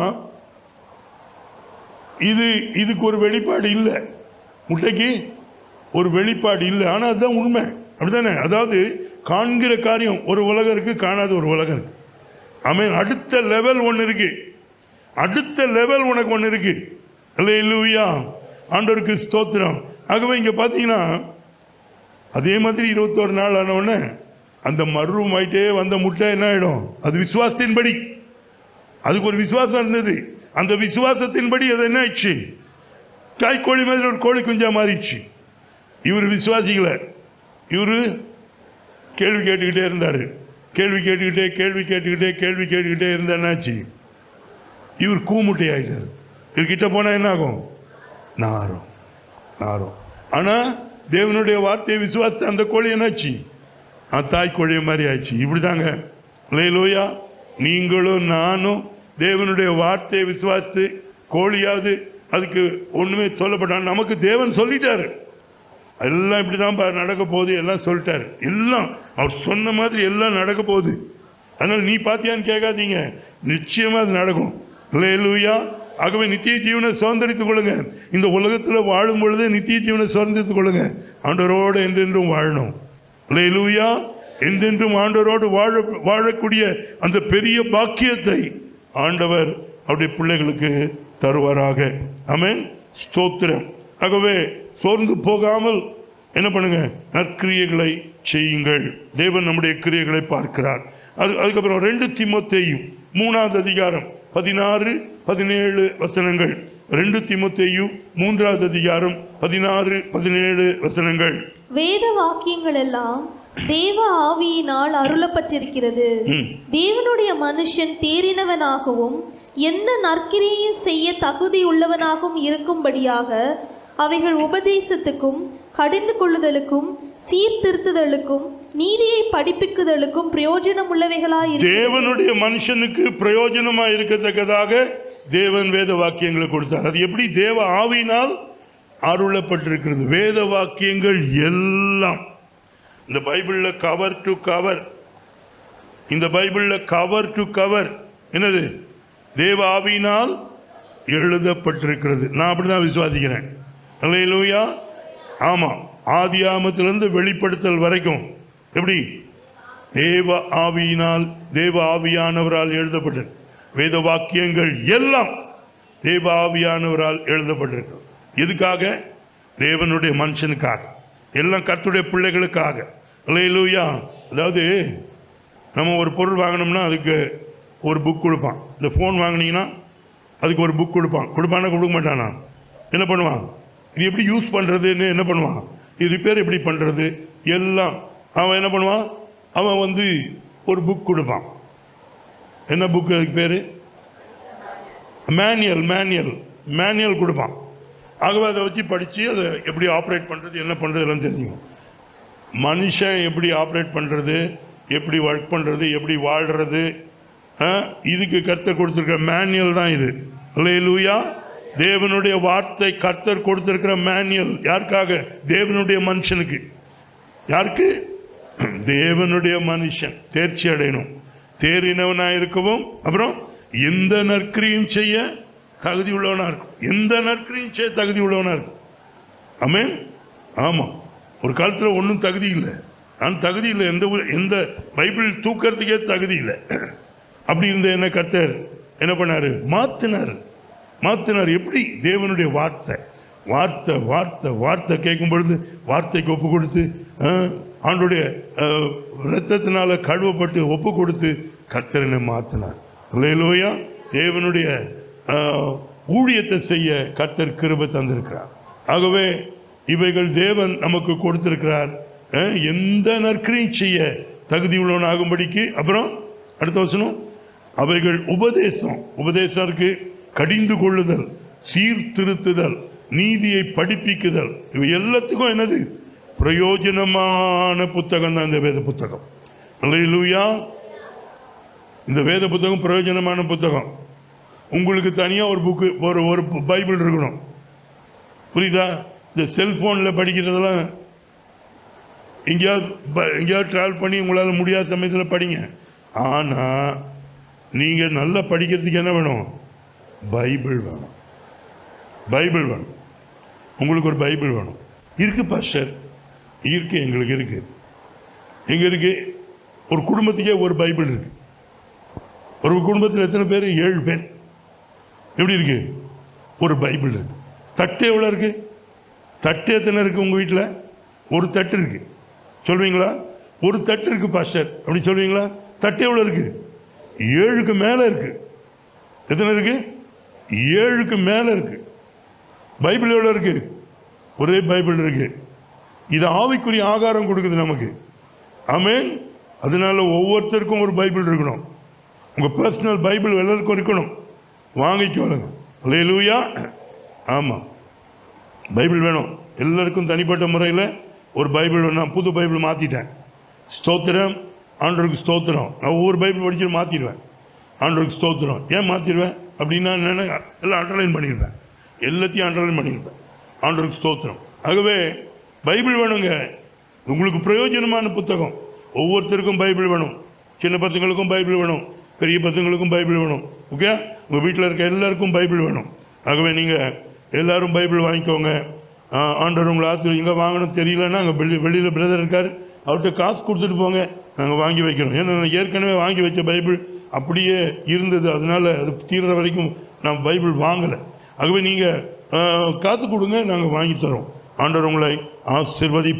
இதுக்கு ஒரு வெளிப்பாடு இல்லை. முட்டைக்கு ஒரு வெளிப்பாடு இல்லை. ஆனால் அதுதான் உண்மை. அப்படிதானே? அதாவது காண்கிற காரியம் ஒரு உலகம் இருக்கு, காணாத ஒரு உலகம் இருக்கு. ஆமென். அடுத்த லெவல் ஒன்று இருக்கு. அடுத்த லெவல் உனக்கு ஒன்று இருக்கு. அல்லேலூயா. ஆண்டவருக்கு ஸ்தோத்திரம். ஆகவே இங்கே பார்த்தீங்கன்னா அதே மாதிரி 21 நாள் ஆனவுடனே அந்த மர்ரூம் ஆயிட்டே வந்த முட்டை என்ன ஆகிடும்? அது விசுவாசத்தின்படி, அதுக்கு ஒரு விசுவாசம் இருந்தது. அந்த விசுவாசத்தின்படி அது என்ன ஆயிடுச்சு? தாய்க்கோழி மாதிரி ஒரு கோழி குஞ்சா மாறிடுச்சு. இவர் விசுவாசிக்கல. இவர் கேள்வி கேட்டுக்கிட்டே இருந்தார். கேள்வி கேட்டுக்கிட்டே இருந்தா என்னாச்சு? இவர் கூமுட்டை ஆயிட்டார். இவர்கிட்ட போனால் என்ன ஆகும்? நாரும். ஆனால் தேவனுடைய வார்த்தையை விசுவாசத்தை அந்த கோழி என்னாச்சு? தாய்க்கோழிய மாதிரி ஆயிடுச்சு. இப்படி தாங்க. அல்லேலூயா. நீங்களும் நானும் தேவனுடைய வார்த்தையை விசுவாசித்து, கோழியாவது அதுக்கு ஒன்றுமே சொல்லப்பட்டால் நமக்கு தேவன் சொல்லிட்டாரு. எல்லாம் இப்படி தான் நடக்க போகுது, எல்லாம் சொல்லிட்டாரு. எல்லாம் அவர் சொன்ன மாதிரி எல்லாம் நடக்க போகுது. அதனால் நீ பார்த்தியான்னு கேட்காதீங்க, நிச்சயமாக அது நடக்கும். அல்லேலூயா. ஆகவே நித்திய ஜீவனை சுதந்திரித்துக் கொள்ளுங்க. இந்த உலகத்தில் வாழும் பொழுது நித்திய ஜீவனை சுதந்திரித்துக் கொள்ளுங்க. ஆண்டவரோடு என்றென்றும் வாழணும். அல்லேலூயா. என்றென்றும் ஆண்டவரோடு வாழக்கூடிய அந்த பெரிய பாக்கியத்தை ஆண்டவர் அவருடைய பிள்ளைகளுக்கு தருவாராக. ஆமென். ஸ்தோத்திரம். ஆகவே சோர்ந்து போகாமல் என்ன பண்ணுங்க? நற்கிரியைகளை செய்யுங்கள். தேவன் நம்முடைய கிரியைகளை பார்க்கிறார். அதுக்கப்புறம் 2 தீமோத்தேயு 3வது அதிகாரம் 16, 17 வசனங்கள். 2 தீமோத்தேயு 3வது அதிகாரம் 16, 17 வசனங்கள். வேத வாக்கியங்கள் எல்லாம் தேவ ஆவியினால் அருளப்பட்டிருக்கிறது. தேவனுடைய மனுஷன் தேறினவனாகவும் எந்த நற்கிரியையும் செய்ய தகுதி உள்ளவனாகவும் இருக்கும்படியாக அவைகள் உபதேசத்துக்கும் கடிந்து கொள்ளுதலுக்கும் சீர்திருத்துதலுக்கும் நீதியை படிப்பிக்குதலுக்கும் பிரயோஜனம் உள்ளவைகளாய் தேவனுடைய மனுஷனுக்கு பிரயோஜனமா இருக்கத்தக்கதாக தேவன் வேத வாக்கியங்களை கொடுத்தார். அது எப்படி? தேவ ஆவியினால் அருளப்பட்டிருக்கிறது. வேத வாக்கியங்கள் எல்லாம் இந்த பைபிளில் கவர் டு கவர், இந்த பைபிளில் கவர் டு கவர் என்னது? தேவ ஆவியினால் எழுதப்பட்டிருக்கிறது. நான் அப்படிதான் விசுவாசிக்கிறேன். அல்லேலூயா. ஆமாம், ஆதியாமத்திலிருந்து வெளிப்படுத்தல் வரைக்கும் எப்படி? தேவ ஆவியினால், தேவ ஆவியானவரால் எழுதப்பட்டிருக்கு. வேத வாக்கியங்கள் எல்லாம் தேவ ஆவியானவரால் எழுதப்பட்டிருக்கு. எதுக்காக? தேவனுடைய மனுஷனுக்காக, எல்லாம் கர்த்தருடைய பிள்ளைகளுக்காக. அல்லேலூயா. அதாவது நம்ம ஒரு பொருள் வாங்கினோம்னா அதுக்கு ஒரு புக் கொடுப்பான். இந்த ஃபோன் வாங்கினீங்கன்னா அதுக்கு ஒரு புக் கொடுப்பானா கொடுக்க மாட்டானா? என்ன பண்ணுவான்? இது எப்படி யூஸ் பண்ணுறதுன்னு என்ன பண்ணுவான்? இது ரிப்பேர் எப்படி பண்ணுறது எல்லாம் அவன் என்ன பண்ணுவான்? அவன் வந்து ஒரு புக் கொடுப்பான். என்ன புக்கு? அதுக்கு பேர் மேனுவல் கொடுப்பான். ஆகவே அதை வச்சு படித்து அதை எப்படி ஆப்ரேட் பண்ணுறது, என்ன பண்ணுறது எல்லாம் தெரிஞ்சுக்கும். மனுஷன் எப்படி ஆப்ரேட் பண்ணுறது, எப்படி ஒர்க் பண்ணுறது, எப்படி வாழ்கிறது, இதுக்கு கர்த்தர் கொடுத்துருக்கிற மேனுவல் தான் இது. அல்லேலூயா. தேவனுடைய வார்த்தை கர்த்தர் கொடுத்திருக்கிற மேனுவல். யாருக்காக? தேவனுடைய மனுஷனுக்கு. யாருக்கு? தேவனுடைய மனுஷன் தேர்ச்சி அடையணும், தேறினவனாக இருக்கவும், அப்புறம் எந்த நற்கிரியும் செய்ய தகுதி உள்ளவனா இருக்கும். எந்த நற்கிரியும் செய்ய தகுதி உள்ளவனா இருக்கும். ஆமென். ஆமாம், ஒரு காலத்தில் ஒன்றும் தகுதி இல்லை. நான் தகுதி இல்லை, எந்த பைபிள் தூக்கிறதுக்கே தகுதி இல்லை. அப்படி இருந்த என்ன கர்த்தர் என்ன பண்ணார்? மாற்றினார். எப்படி? தேவனுடைய வார்த்தை கேட்கும் பொழுது வார்த்தைக்கு ஒப்பு கொடுத்து, ஆண்டுடைய இரத்தத்தினால கழுவப்பட்டு ஒப்பு கொடுத்து கர்த்தர் என்ன மாற்றினார். அல்லேலூயா. தேவனுடைய ஊழியத்தை செய்ய கர்த்தர் கிருபை தந்திருக்கிறார். ஆகவே இவைகள் தேவன் நமக்கு கொடுத்திருக்கிறார். எந்த நற்கிரியும் செய்ய தகுதி உள்ளவனாகும்படிக்கு. அப்புறம் அடுத்த வசனம், அவைகள் உபதேசம் இருக்கு, கடிந்து கொள்ளுதல், சீர்திருத்துதல், நீதியை படிப்பிக்குதல், இவை எல்லாத்துக்கும் என்னது? பிரயோஜனமான புத்தகம் தான் இந்த வேத புத்தகம். அல்லேலூயா. இந்த வேத புத்தகம் பிரயோஜனமான புத்தகம். உங்களுக்கு தனியாக ஒரு புக்கு, ஒரு பைபிள் இருக்கணும். புரியுதா? இந்த செல்ஃபோனில் படிக்கிறதெல்லாம் எங்கேயாவது ட்ராவல் பண்ணி உங்களால் முடியாத சமயத்தில் படிங்க. ஆனால் நீங்கள் நல்லா படிக்கிறதுக்கு என்ன வேணும்? பைபிள் வேணும். உங்களுக்கு ஒரு பைபிள் வேணும். இருக்கு பாஸ்டர், இருக்கு, எங்களுக்கு இருக்கு. எங்கே இருக்கு? ஒரு குடும்பத்துக்கே ஒரு பைபிள் இருக்கு. ஒரு குடும்பத்தில் எத்தனை பேர்? 7 பேர். எப்படி இருக்கு? ஒரு பைபிள் இருக்கு. தட்டு எவ்வளோ இருக்கு? தட்டு எத்தனை இருக்கு உங்கள் வீட்டில்? ஒரு தட்டு இருக்கு. சொல்வீங்களா? ஒரு தட்டு இருக்கு பாஸ்டர் அப்படி சொல்வீங்களா? தட்டு எவ்வளோ இருக்கு? 7க்கு மேலே இருக்கு. எத்தனை இருக்கு? 7க்கு மேலே இருக்கு. பைபிள் எவ்வளோ இருக்கு? ஒரே பைபிள் இருக்கு. இது ஆவிக்குரிய ஆகாரம் கொடுக்குது நமக்கு. ஆமென். அதனால ஒவ்வொருத்தருக்கும் ஒரு பைபிள் இருக்கணும். உங்கள் பர்சனல் பைபிள் எல்லாருக்கும் இருக்கணும். வாங்கிக்கோளுங்க. அல்லேலூயா. ஆமாம், பைபிள் வேணும். எல்லாருக்கும் தனிப்பட்ட முறையில் ஒரு பைபிள் வேணும். நான் புது பைபிள் மாற்றிட்டேன். ஸ்தோத்திரம், ஆண்டவருக்கு ஸ்தோத்திரம். நான் ஒவ்வொரு பைபிள் படிச்சுட்டு மாற்றிடுவேன். ஆண்டவருக்கு ஸ்தோத்திரம். ஏன் மாற்றிடுவேன் அப்படின்னா என்னென்ன எல்லாம் அண்டர்லைன் பண்ணிடுவேன். எல்லாத்தையும் அண்டர்லைன் பண்ணியிருப்பேன். ஆண்டவருக்கு ஸ்தோத்திரம். ஆகவே பைபிள் வேணுங்க. உங்களுக்கு பிரயோஜனமான புத்தகம். ஒவ்வொருத்தருக்கும் பைபிள் வேணும். சின்ன பசங்களுக்கும் பைபிள் வேணும், பெரிய பசங்களுக்கும் பைபிள் வேணும். ஓகே, உங்கள் வீட்டில் இருக்க எல்லாருக்கும் பைபிள் வேணும். ஆகவே நீங்கள் எல்லோரும் பைபிள் வாங்கிக்கோங்க. ஆண்டவர் உங்களை ஆசிரியர். எங்கே வாங்கணும் தெரியலன்னா அங்கே வெளியில் பிரதர் இருக்கார், அவர்கிட்ட காசு கொடுத்துட்டு போங்க, நாங்கள் வாங்கி வைக்கிறோம். ஏன்னா நான் ஏற்கனவே வாங்கி வச்ச பைபிள் அப்படியே இருந்தது. அதனால் அது தீர்ற வரைக்கும் நான் பைபிள் வாங்கலை. ஆகவே நீங்கள் காசு கொடுங்க, நாங்கள் வாங்கி தரோம். ஆண்டவர் உங்களை ஆசீர்வதிப்பார்.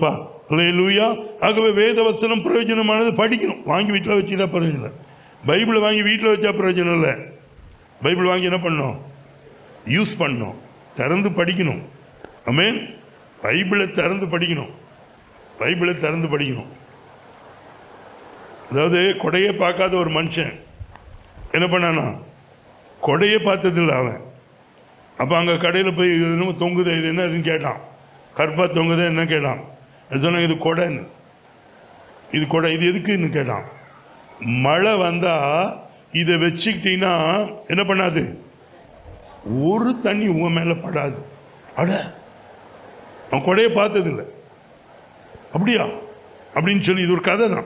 அல்லேலூயா. ஆகவே வேத வசனம் பிரயோஜனமானது, படிக்கணும். வாங்கி வீட்டில் வச்சுட்டா பிரயோஜனம் இல்லை. பைபிளை வாங்கி வீட்டில் வச்சா பிரயோஜனம் இல்லை. பைபிள் வாங்கி என்ன பண்ணணும்? யூஸ் பண்ணணும், திறந்து படிக்கணும். ஆமென். பைபிளை திறந்து படிக்கணும், பைபிளை திறந்து படிக்கணும். அதாவது கொடையை பார்க்காத ஒரு மனுஷன் என்ன பண்ணானா? கொடையை பார்த்ததில்லை அவன். அப்போ அங்கே கடையில் போய் இது என்னமோ தொங்குதே, இது என்ன இதுன்னு கேட்டான். கற்பா தொங்குதே என்ன கேட்டான். அது சொன்னாங்க இது கொடைன்னு. இது கொடை, இது எதுக்குன்னு கேட்டான். மழை வந்தால் இதை வச்சுக்கிட்டீங்கன்னா என்ன பண்ணாது? ஒரு தண்ணி உன் மேலே படாது. அட, அவன் கொடையை பார்த்ததில்லை. அப்படியா அப்படின்னு சொல்லி இது ஒரு கதை தான்.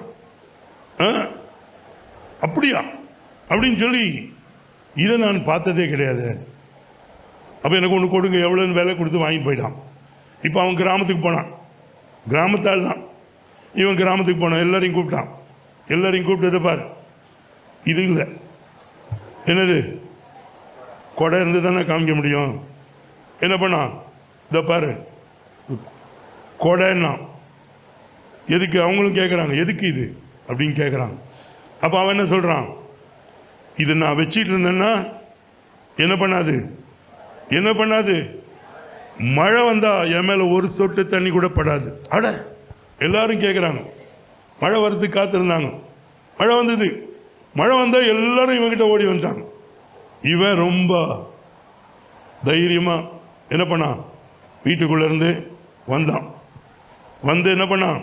அப்படியா அப்படின்னு சொல்லி இதை நான் பார்த்ததே கிடையாது. அப்போ எனக்கு ஒன்று கொடுங்க, எவ்வளோன்னு விலை கொடுத்து வாங்கிட்டு போயிட்டான். இப்போ அவன் கிராமத்துக்கு போனான். கிராமத்தால் தான் இவன் கிராமத்துக்கு போனான். எல்லாரையும் கூப்பிட்டான். எல்லாரையும் கூப்பிட்டதை பாரு, இது இல்லை. என்னது? கொடை இருந்து தானே காமிக்க முடியும். என்ன பண்ணான்? இதை பாரு கொடைன்னா. எதுக்கு? அவங்களும் கேட்குறாங்க எதுக்கு இது அப்படின்னு கேட்குறாங்க. அப்போ அவன் என்ன சொல்கிறான்? இது நான் வச்சிட்டு இருந்தேன்னா என்ன பண்ணாது? என்ன பண்ணாது? மழை வந்தால் என் மேலே ஒரு சொட்டு தண்ணி கூட படாது. அட, எல்லாரும் கேட்குறாங்க. மழை வரதுக்கு காத்திருந்தாங்க. மழை வந்தது. மழை வந்தால் எல்லாரும் இவங்கிட்ட ஓடி வந்துட்டாங்க. இவன் ரொம்ப தைரியமாக என்ன பண்ணான்? வீட்டுக்குள்ளேருந்து வந்தான். வந்து என்ன பண்ணான்?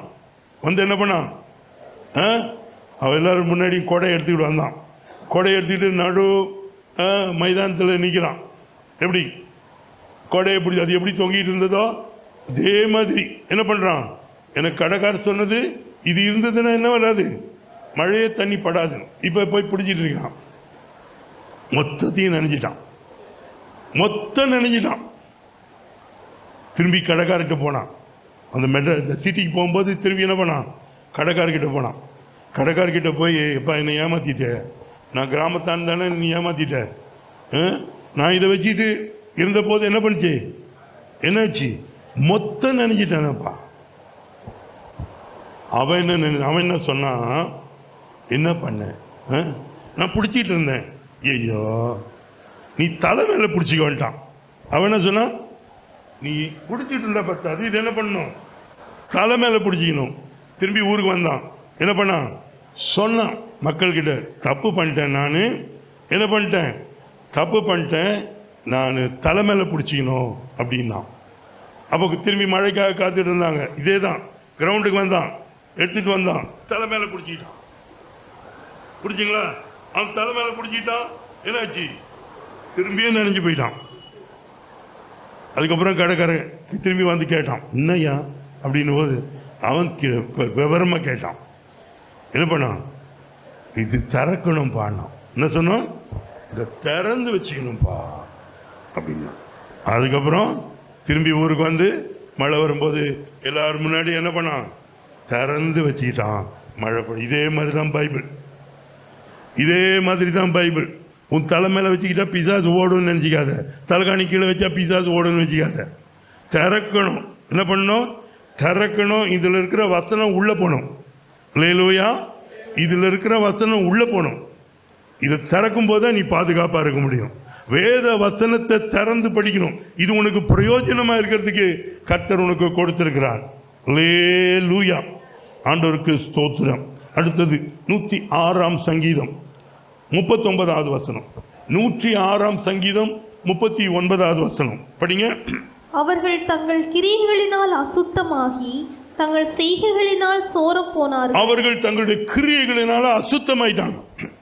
அவன் எல்லாரும் முன்னாடி கொடை எடுத்துக்கிட்டு வந்தான். கொடை எடுத்துக்கிட்டு நடு மைதானத்தில் நிற்கிறான். எப்படி? கொடையை பிடிச்சி அது எப்படி தொங்கிட்டு இருந்ததோ அதே மாதிரி என்ன பண்ணுறான்? எனக்கு கடைக்காரர் சொன்னது இது இருந்ததுன்னா என்ன வராது? மழையே தண்ணி படாது. இப்போ போய் பிடிச்சிட்டு இருக்கான். மொத்தத்தையும் நினைஞ்சிட்டான். மொத்தம் நினைஞ்சிட்டான். திரும்பி கடைக்காரர்கிட்ட போனான். அந்த சிட்டிக்கு போகும்போது திரும்பி என்ன பண்ணான்? கடைக்காரர்கிட்ட போனான். கடைக்காரர்கிட்ட போய், எப்பா என்னை ஏமாற்றிட்ட, நான் கிராமத்தான் தானே, நீ ஏமாற்றிட்ட, நான் இதை வச்சுட்டு இருந்த போது என்ன பண்ணிச்சு? என்னாச்சு? மொத்தம் நினைச்சிட்டானப்பா. அவன் என்ன சொன்னான்? என்ன பண்ண? நான் பிடிச்சிட்டு இருந்தேன். ஐயோ, நீ தலை மேலே பிடிச்சிக்க வேண்டாம். அவன் என்ன சொன்னான்? நீ பிடிச்சிட்டு இருந்த பத்தாது, இது என்ன பண்ணணும்? தலை மேலே பிடிச்சிக்கணும். திரும்பி ஊருக்கு வந்தான். என்ன பண்ணான்? சொன்னான் மக்கள்கிட்ட, தப்பு பண்ணிட்டேன், நான் என்ன பண்ணிட்டேன்? தப்பு பண்ணிட்டேன், நான் தலை மேலே பிடிச்சிக்கணும் அப்படின்னா. அப்போ திரும்பி மழைக்காக காத்துட்டு இருந்தாங்க. இதே தான். கிரவுண்டுக்கு வந்தான், எடுத்துகிட்டு வந்தான், தலை மேலே பிடிச்சிக்கிட்டான். பிடிச்சிங்களா? அவன் தலை மேலே பிடிச்சிக்கிட்டான். என்னாச்சு? திரும்பியே நினைஞ்சு போயிட்டான். அதுக்கப்புறம் கடைக்காரன் திரும்பி வந்து கேட்டான், என்னையா அப்படின்னும் போது அவன் விவரமாக கேட்டான். என்ன பண்ணான்? இது திறக்கணும்ப்பா. என்ன சொன்னான்? இதை திறந்து வச்சுக்கணும்ப்பா அப்படின்னா. அதுக்கப்புறம் திரும்பி ஊருக்கு வந்து மழை வரும்போது எல்லாரும் முன்னாடி என்ன பண்ணான்? திறந்து வச்சுக்கிட்டான். மழை படி. இதே மாதிரி தான் பைபிள். இதே மாதிரி தான் பைபிள். உன் தலை மேலே வச்சுக்கிட்டா பிசாசு ஓடுன்னு நினச்சிக்காத. தலைகாணி கீழே வச்சா பிசாசு ஓடுன்னு வச்சுக்காத. திறக்கணும். என்ன பண்ணணும்? திறக்கணும். இதில் இருக்கிற வசனம் உள்ளே போகணும். அல்லேலூயா. இதில் இருக்கிற வசனம் உள்ளே போகணும். இதை திறக்கும் போது தான் நீ பாதுகாப்பாக இருக்க முடியும். வேத வசனத்தை திறந்து படிக்கணும். இது உனக்கு பிரயோஜனமாக இருக்கிறதுக்கு கர்த்தர் உனக்கு கொடுத்திருக்கிறார். அல்லேலூயா. ஆண்டவருக்கு ஸ்தோத்திரம். அடுத்தது 106ஆம் சங்கீதம் 39வது வசனம். 106ஆம் சங்கீதம் 39வது வசனம் படிங்க. அவர்கள் தங்கள் கிரியைகளினால் அசுத்தமாகி தங்கள் செய்கைகளினால் சோரம் போனார்கள். அவர்கள் தங்களுடைய கிரியைகளினால அசுத்தமாயிட்டாங்க.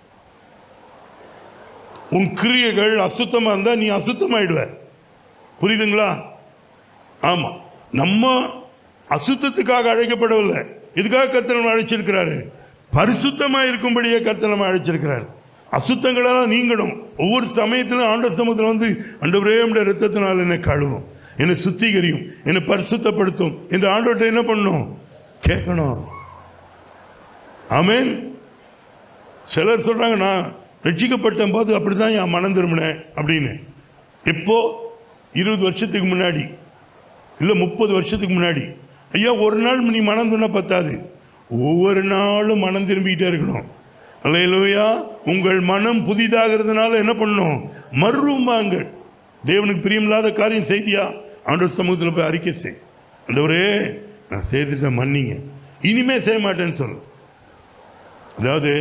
உன் கிரியைகள் அசுத்தமா இருந்தா நீ அசுத்தமாயிடுவ. புரியுதுங்களா? ஆமா, நம்ம அசுத்தத்துக்காக அழைக்கப்படவில்லை. இதுக்காக கர்த்தர் நம்ம அழைச்சிருக்கிறாரு. பரிசுத்தமா இருக்கும்படியே கர்த்தர் நம்ம அழைச்சிருக்கிறார். அசுத்தங்களெல்லாம் நீங்கணும். ஒவ்வொரு சமயத்திலும் ஆண்டவர் சமூகத்தில் வந்து, ஆண்டவரே உம்முடைய இரத்தத்தினால் என்னை கழுவும், என்னை சுத்திகரியும், என்னை பரிசுத்தப்படுத்தும் என்று ஆண்டவர்கிட்ட என்ன பண்ணணும்? கேட்கணும். ஆமென். சிலர் சொல்றாங்க, நான் ரட்சிக்கப்பட்ட போது அப்படிதான் என் மனம் திரும்பினேன் அப்படின்னு. இப்போ 20 வருஷத்துக்கு முன்னாடி இல்லை 30 வருஷத்துக்கு முன்னாடி ஐயா ஒரு நாள் நீ மனம் திரும்ப பத்தாது, ஒவ்வொரு நாளும் மனம் திரும்பிக்கிட்டே இருக்கணும். அல்லேலூயா. உங்கள் மனம் புதிதாகிறதுனால என்ன பண்ணணும்? மறுரூபமாங்கள். தேவனுக்கு பிரியமில்லாத காரியம் செய்தியா, ஆண்டவர் சமூகத்தில் போய் அறிக்கை செய். ஆண்டவரே நான் செய்துட்ட மன்னிங்க, இனிமே செய்ய மாட்டேன்னு சொல்லு. அதாவது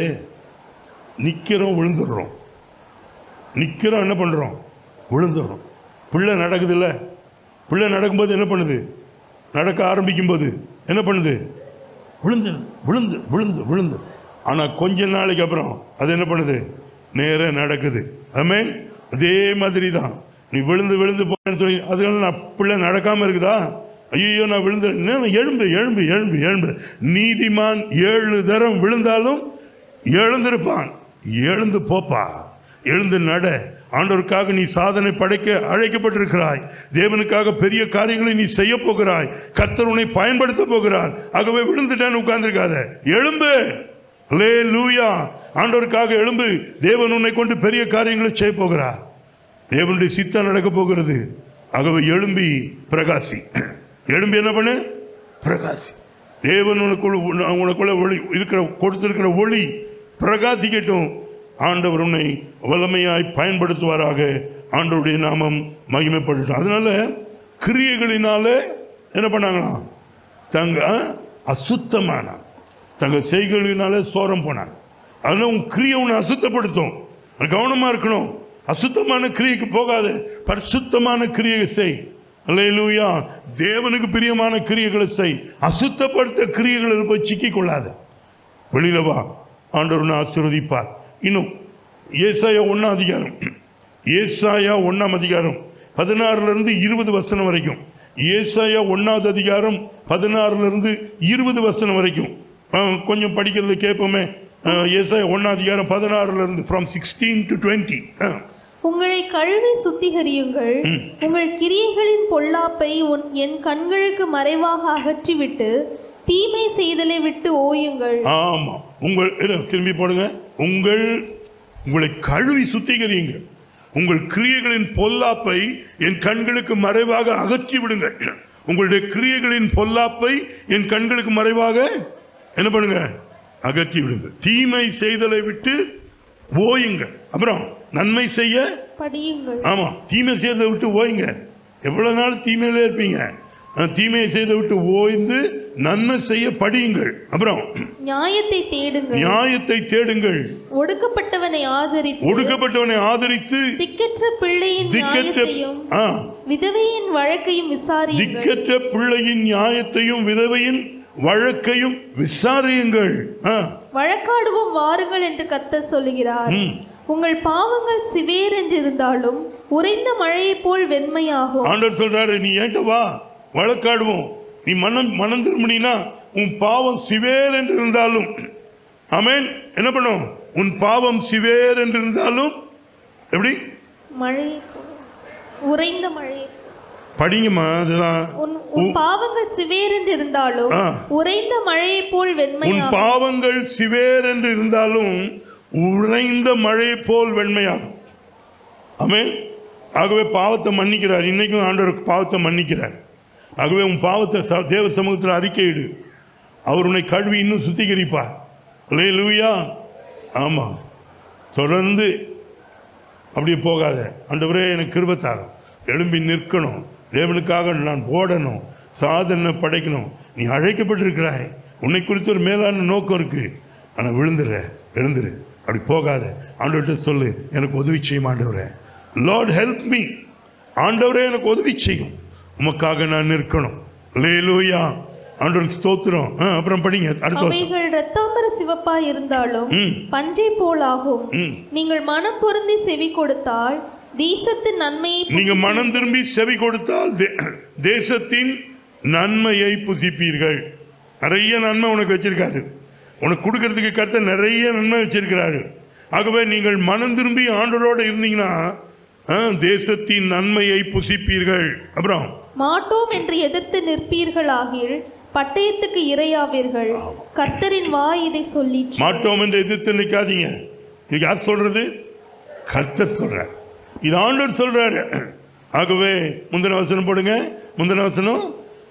நிற்கிறோம் விழுந்துடுறோம், நிற்கிறோம் என்ன பண்ணுறோம்? விழுந்துடுறோம். பிள்ளை நடக்குது இல்லை, பிள்ளை நடக்கும்போது என்ன பண்ணுது? நடக்க ஆரம்பிக்கும் போது என்ன பண்ணுது? விழுந்துடுது. விழுந்து விழுந்து விழுந்து. ஆனால் கொஞ்ச நாளைக்கு அப்புறம் அது என்ன பண்ணுது? நேராக நடக்குது. ஆமென். அதே மாதிரி தான் நீ விழுந்து விழுந்து போனேன்னு சொல்லி அதனால நான் பிள்ளை நடக்காமல் இருக்குதா? ஐயோ நான் விழுந்து, எழும்பு எழும்பு எழும்பு எழும்பு. நீதிமான் 7 தரம் விழுந்தாலும் எழுந்திருப்பான். எழுந்து போப்பா, எழுந்து நட. ஆண்டவருக்காக நீ சாதனை படைக்க அழைக்கப்பட்டிருக்கிறாய். தேவனுக்காக பெரிய காரியங்களை நீ செய்ய போகிறாய். கர்த்தர் உன்னை பயன்படுத்த போகிறார். ஆகவே விழுந்துட்டேன்னு உட்கார்ந்துருக்காத, எழும்பு. அல்லேலூயா. ஆண்டவருக்காக எழும்பு. தேவன் உன்னை கொண்டு பெரிய காரியங்களை செய்ய போகிறார். தேவனுடைய சித்தம் நடக்க போகிறது. ஆகவே எழும்பி பிரகாசி. எழும்பி என்ன பண்ணு? பிரகாசி. தேவன் உனக்குள்ள ஒளி இருக்கிற கொடுத்திருக்கிற ஒளி பிரகாசிக்கட்டும். ஆண்டவர் உன்னை வல்லமையாய் பயன்படுத்துவாராக. ஆண்டவருடைய நாமம் மகிமைப்படட்டும். அதனால கிரியைகளினால என்ன பண்ணாங்களாம்? தங்க அசுத்தமான தங்கள் செய்கைகளினால சோரம் போனாங்க. அதனால உன் கிரியை உன்னை அசுத்தப்படுத்தும். கவனமா இருக்கணும். அசுத்தமான கிரியைக்கு போகாத, பரிசுத்தமான கிரியை செய். அல்லேலூயா. தேவனுக்கு பிரியமான கிரியைகளை செய். அசுத்தப்படுத்த கிரியைகளில் போய் சிக்கிக் கொள்ளாத. வெளியில வா, ஆண்டவர் ஆசீர்வதிப்பார். இன்னும் ஏசாயா 1ஆம் அதிகாரம், ஏசாயா 1ஆம் அதிகாரம் 16 20 வசனம் வரைக்கும். ஏசாயா 1ஆவது அதிகாரம் 16 20 வசனம் வரைக்கும் கொஞ்சம் படிக்கிறது கேட்போமே. ஏசாயா 1ஆம் அதிகாரம் 16 from 16 to 20. உங்களை கழுவி சுத்திகரியுங்கள், உங்கள் கிரியைகளின் பொல்லாப்பை என் கண்களுக்கு மறைவாக அகற்றிவிட்டு தீமை செய்தலை விட்டு ஓயுங்கள். ஆமா, உங்கள் திரும்பி போடுங்க. உங்களை கழுவி சுத்திகரியுங்கள், உங்கள் கிரியைகளின் பொல்லாப்பை என் கண்களுக்கு மறைவாக அகற்றி விடுங்கள். உங்களுடைய கிரியைகளின் பொல்லாப்பை என் கண்களுக்கு மறைவாக என்ன பண்ணுங்க? அகற்றி விடுங்கள். தீமை செய்தலை விட்டு ஓயுங்கள். அப்புறம் நன்மை செய்ய படியுங்கள். ஆமா, தீமை செய்தலை விட்டு ஓயுங்க. எவ்வளவு நாள் தீமையிலே இருப்பீங்க? தீமையை செய்து விட்டு ஓய்ந்து நன்மை செய்ய படியுங்கள். அப்புறம் நியாயத்தை தேடுங்கள், நியாயத்தை தேடுங்கள். ஒடுக்கப்பட்டவனை ஆதரித்து திக்கற்ற பிள்ளையின் நியாயத்தையும் விதவையின் வழக்கையும் விசாரியுங்கள். திக்கற்ற பிள்ளையின் நியாயத்தையும் விதவையின் வழக்கையும் விசாரியுங்கள். வழக்காடுவோம் வாருங்கள் என்று கர்த்தர் சொல்லுகிறார். உங்கள் பாவங்கள் சிவேர் என்றிருந்தாலும் உறைந்த மழையை போல் வெண்மையாகும். ஆண்டவர் சொல்றாரு, நீ ஏன்ட்ட வா, வழக்காடுவோம். நீ மனம் திரும்பினா உன் பாவம் சிவேர் என்று இருந்தாலும், ஆமென், என்ன பண்ணும்? உன் பாவம் சிவேர் என்று இருந்தாலும் எப்படி? மழை, உறைந்த மழை. படிங்கம்மா. அதுதான் உன் பாவங்கள் சிவேர் என்று இருந்தாலும் உறைந்த மழையை போல் வெண்மையாகும். உன் பாவங்கள் சிவேர் என்று இருந்தாலும் உறைந்த மழை போல் வெண்மையாகும். ஆமென். ஆகவே பாவத்தை மன்னிக்கிறார். இன்னைக்கும் ஆண்டவர் பாவத்தை மன்னிக்கிறார். ஆகவே உன் பாவத்தை தேவ சமூகத்தில் அறிக்கையிடு. அவர் உன்னை கழுவி இன்னும் சுத்திகரிப்பார். அல்லேலூயா. ஆமா, தொடர்ந்து அப்படியே போகாத. ஆண்டவரே எனக்கு கிருபை தாரும். எழும்பி நிற்கணும். தேவனுக்காக நான் ஓடணும், சாதனை படைக்கணும். நீ அழைக்கப்பட்டிருக்கிறாய். உன்னை குறித்து ஒரு மேலான நோக்கம் இருக்கு. ஆனால் எழுந்துரு. அப்படி போகாத. ஆண்டவர்கிட்ட சொல்லு, எனக்கு உதவி செய்யும் ஆண்டவரே. Lord help me. ஆண்டவரே எனக்கு உதவி செய்யும், உமக்காக நான் நிற்கணும். அல்லேலூயா. ஆண்டவருக்கு ஸ்தோத்திரம். அப்புறம் படிங்க. அவைகள் இரத்தாம்பர சிவப்பாய் இருந்தாலும் பஞ்சை போலாகும். நீங்கள் மனம் பொருந்தி செவி கொடுத்தால் தேசத்தின் நன்மையை, நீங்க மனம் திரும்பி செவி கொடுத்தால் தேசத்தின் நன்மையை புசிப்பீர்கள். நிறைய நன்மை உனக்கு வச்சிருக்காரு. உனக்கு கொடுக்கறதுக்கு கர்த்தர் நிறைய நன்மை வச்சிருக்கிறாரு. ஆகவே நீங்கள் மனம் திரும்பி ஆண்டவரோடு இருந்தீங்கன்னா தேசத்தின் நன்மையை புசிப்பீர்கள். அப்புறம் மாட்டோம் என்று எதிர்த்து நிற்பீர்கள் ஆகில் பட்டயத்துக்கு இரையாவீர்கள். கர்த்தரின் வாய் இதை சொல்லி. மாட்டோம் என்று எதிர்த்து நிற்காதீங்க. இது யார் சொல்றது? கர்த்தர் சொல்றார். இது ஆண்டவர் சொல்றாரு. ஆகவே முந்தின வசனம் போடுங்க. முந்தின வசனம்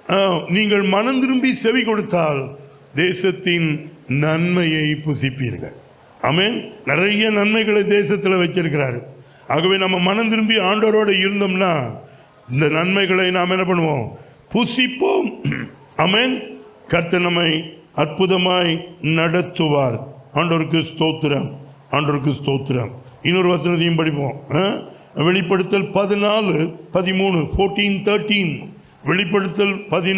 நீங்கள் மனம் திரும்பி செவி கொடுத்தால் தேசத்தின் நன்மையை புசிப்பீர்கள். ஆமென். நிறைய நன்மைகளை தேசத்தில் வச்சிருக்கிறாரு. ஆகவே நம்ம மனம் திரும்பி ஆண்டவரோடு இருந்தோம்னா இந்த நன்மைகளை நாம் என்ன பண்ணுவோம்? புசிப்போம். ஆமென். கர்த்தர் நம்மை அற்புதமாய் நடத்துவார். ஆண்டவருக்கு ஸ்தோத்திரம், ஆண்டவருக்கு ஸ்தோத்திரம். இன்னொரு வசனத்தையும் படிப்போம். வெளிப்படுத்தல் 14:13 14:13. வெளிப்படுத்தல்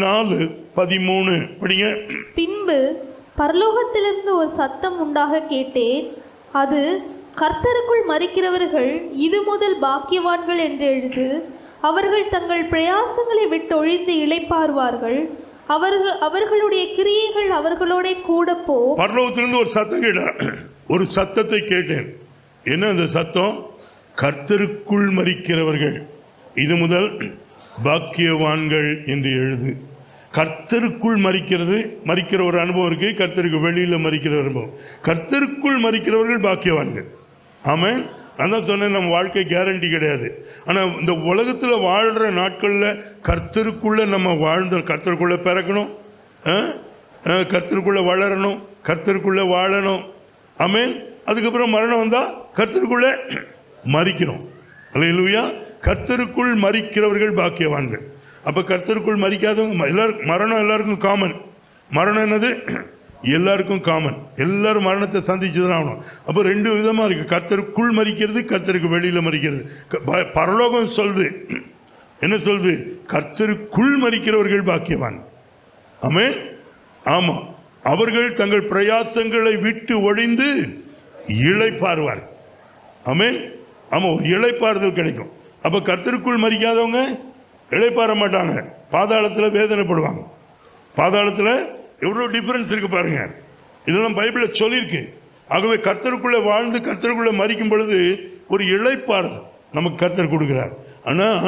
14:13 படிங்க. பின்பு பரலோகத்திலிருந்து ஒரு சத்தம் உண்டாக கேட்டேன். அது, கர்த்தருக்குள் மரிக்கிறவர்கள் இது முதல் பாக்கியவான்கள் என்று எழுது. அவர்கள் தங்கள் பிரயாசங்களை விட்டு ஒழிந்து இளைப்பாறுவார்கள். அவர்களுடைய கிரியைகள் அவர்களோட கூட போ. பரலோகத்திலிருந்து ஒரு சத்தம் கேட்டார். ஒரு சத்தத்தை கேட்டேன். என்ன அந்த சத்தம்? கர்த்தருக்குள் மரிக்கிறவர்கள் இது முதல் பாக்கியவான்கள் என்று எழுது. கர்த்தருக்குள் மரிக்கிற ஒரு அனுபவம் இருக்கு. கர்த்தருக்கு வெளியில் மரிக்கிற அனுபவம். கர்த்தருக்குள் மரிக்கிறவர்கள் பாக்கியவான்கள். ஆமென். நான் தான் சொன்னேன், நம்ம வாழ்க்கை கேரண்டி கிடையாது. ஆனால் இந்த உலகத்தில் வாழ்கிற நாட்களில் கர்த்தருக்குள்ளே நம்ம வாழ்ந்த, கர்த்தருக்குள்ளே பிறக்கணும், கர்த்தருக்குள்ளே வளரணும், கர்த்தருக்குள்ளே வாழணும். ஆமென். அதுக்கப்புறம் மரணம் வந்தால் கர்த்தருக்குள்ளே மரிக்கிறோம். அல்லேலூயா. கர்த்தருக்குள் மரிக்கிறவர்கள் பாக்கியவான்கள். அப்போ கர்த்தருக்குள் மரிக்காதவங்க எல்லாருக்கும் மரணம், எல்லாருக்கும் காமன். மரணம் என்னது? எல்லாருக்கும் காமன். எல்லாரும் மரணத்தை சந்திச்சு தான் ஆகணும். அப்போ ரெண்டு விதமாக இருக்குது. கர்த்தருக்குள் மரிக்கிறது, கர்த்தருக்கு வெளியில் மரிக்கிறது. பரலோகம் சொல்லுது, என்ன சொல்லுது? கர்த்தருக்குள் மரிக்கிறவர்கள் பாக்கியவான். ஆமென். ஆமாம். அவர்கள் தங்கள் பிரயாசங்களை விட்டு ஒழிந்து இளைப்பாறுவார். ஆமென். ஆமாம், ஒரு இளைப்பாறுதல் கிடைக்கும். அப்போ கர்த்தருக்குள் மரிக்காதவங்க இளைப்பாற மாட்டாங்க, பாதாளத்தில் வேதனைப்படுவாங்க. பாதாளத்தில் எவ்வளோ டிஃபரன்ஸ் இருக்கு பாருங்க. இதெல்லாம் பைபிளில் சொல்லியிருக்கு. ஆகவே கர்த்தருக்குள்ளே வாழ்ந்து கர்த்தருக்குள்ளே மரிக்கும் பொழுது ஒரு இளைப்பாறுதல் நமக்கு கர்த்தர் கொடுக்கிறார். ஆனால்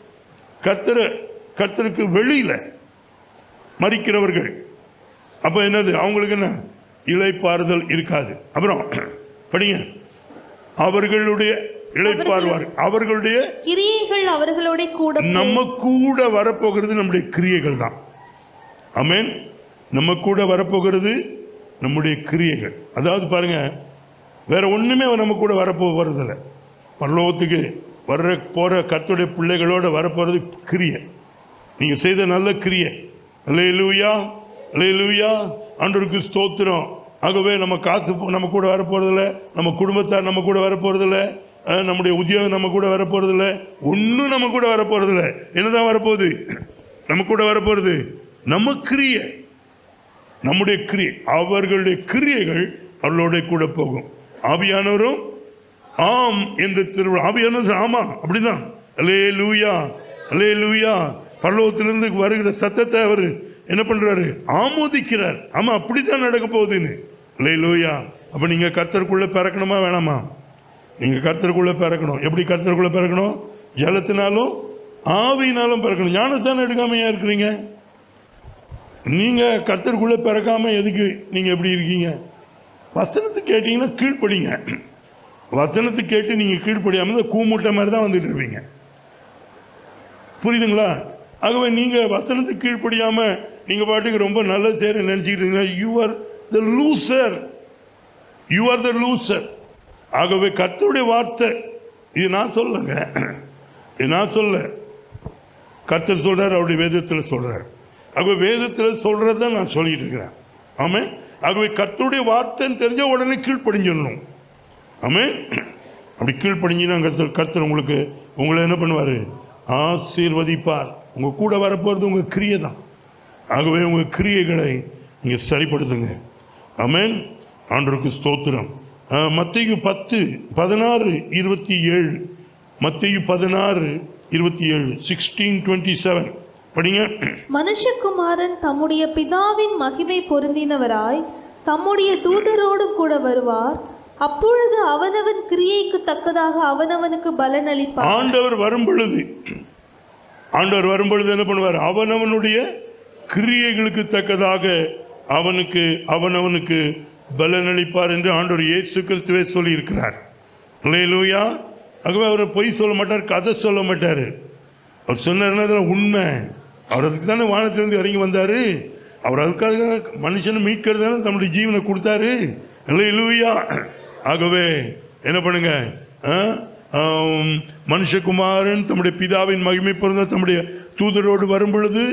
கர்த்தருக்கு வெளியில் மரிக்கிறவர்கள் அப்போ என்னது? அவங்களுக்கு என்ன? இளைப்பாறுதல் இருக்காது. அப்புறம் படிங்க. அவர்களுடைய இளைப்பாறுவார், அவர்களுடைய கிரியைகள் அவர்களோட கூட. நம்ம கூட வரப்போகிறது நம்முடைய கிரியைகள் தான். ஆமென். நம்ம கூட வரப்போகிறது நம்முடைய கிரியைகள். அதாவது பாருங்க, வேற ஒண்ணுமே நம்ம கூட வரப்போகிறதில்லை. பரலோகத்துக்கு போற கர்த்தருடைய பிள்ளைகளோட வரப்போறது கிரியை. நீங்க செய்த நல்ல கிரியை. அல்லேலூயா, அல்லேலூயா. ஆண்டவருக்கு ஸ்தோத்திரம். ஆகவே நம்ம காசு நம்ம கூட வரப்போறதில்லை, நம்ம குடும்பத்தார் நம்ம கூட வரப்போறதில்லை, நம்முடைய உத்தியோகம் நம்ம கூட வரப்போறதில்லை, ஒன்றும் நம்ம கூட வரப்போறதில்லை. என்னதான் வரப்போகுது? நம்ம கூட வரப்போறது நம்ம கிரியை, நம்முடைய கிரியை. அவர்களுடைய கிரியைகள் அவர்களோட கூட போகும். ஆவியானவரும் ஆம் என்று திருவிழா. ஆவியானவர் ஆமா அப்படிதான். அல்லேலூயா, அல்லேலூயா. பரலோகத்திலிருந்து வருகிற சத்தத்தை அவர் என்ன பண்றாரு? ஆமோதிக்கிறார். ஆமா, அப்படித்தான் நடக்க போகுதுன்னு. அல்லேலூயா. அப்ப நீங்க கர்த்தருக்குள்ள பிறக்கணுமா வேணாமா? நீங்க கர்த்தருக்குள்ள பிறக்கணும். எப்படி கர்த்தருக்குள்ள பிறக்கணும்? ஜலத்தினாலும் ஆவியினாலும் பிறக்கணும். ஞானஸ்தானம் எடுக்காமையா இருக்கிறீங்க? நீங்க கர்த்தருக்குள்ள பிறக்காம எதுக்கு நீங்க எப்படி இருக்கீங்க? வசனத்துக்கு கேட்டீங்கன்னா கீழ்ப்படிங்க. வசனத்துக்கு கேட்டு நீங்க கீழ்ப்படியாம இந்த கூமுட்டை மாதிரி தான் வந்துட்டு இருப்பீங்க. புரியுதுங்களா? ஆகவே நீங்க வசனத்துக்கு கீழ்ப்படியாம நீங்க பாட்டுக்கு ரொம்ப நல்ல சேர நினைச்சிட்டு இருக்கீங்க. You are the loser, you are the loser. ஆகவே கர்த்தருடைய வார்த்தை இது நான் சொல்லுங்க, இது நான் சொல்ல, கர்த்தர் சொல்றார், அவருடைய வேதத்தில் சொல்றார். ஆகவே வேதத்தில் சொல்றத நான் சொல்லிட்டு இருக்கிறேன். ஆமென். ஆகவே கர்த்தருடைய வார்த்தைன்னு தெரிஞ்ச உடனே கீழ்ப்படிஞ்சிடணும். ஆமென். அப்படி கீழ்ப்படிஞ்சினா கர்த்தர் உங்களுக்கு உங்களை என்ன பண்ணுவார்? ஆசீர்வதிப்பார். உங்க கூட வரப்போறது உங்க கிரியை தான். ஆகவே உங்க கிரியைகளை நீங்க சரிப்படுத்துங்க. ஆமென். ஆண்டவருக்கு ஸ்தோத்திரம். மத்தேயு 10:16-27. மத்தேயு 16:27 16:27 படிங்க. மனுஷகுமாரன் தம்முடைய பிதாவின் மகிமை பொருந்தினவராய் தம்முடைய தூதரோடு கூட வருவார். அப்பொழுது அவனவன் கிரியைக்கு தக்கதாக அவனவனுக்கு பலன் அளிப்பார். ஆண்டவர் வரும்பொழுது என்ன பண்ணுவார்? அவனவனுடைய கிரியைகளுக்கு தக்கதாக அவனவனுக்கு பலன் அளிப்பார் என்று ஆண்டவர் இயேசு கிறிஸ்துவே சொல்லி இருக்கிறார். அல்லேலூயா. ஆகவே அவர் பொய் சொல்ல மாட்டார், கதை சொல்ல மாட்டார். அவர் சொன்னார் உண்மை. அவர் அதுக்கு தானே வானத்திலிருந்து இறங்கி வந்தார். அவர் அதுக்காக மனுஷனை மீட்கிறது தானே தம்முடைய ஜீவனை கொடுத்தாரு. அல்லேலூயா. ஆகவே என்ன பண்ணுங்க, மனுஷகுமாரன் தம்முடைய பிதாவின் மகிமை பொருந்த தம்முடைய தூதரோடு வரும் பொழுது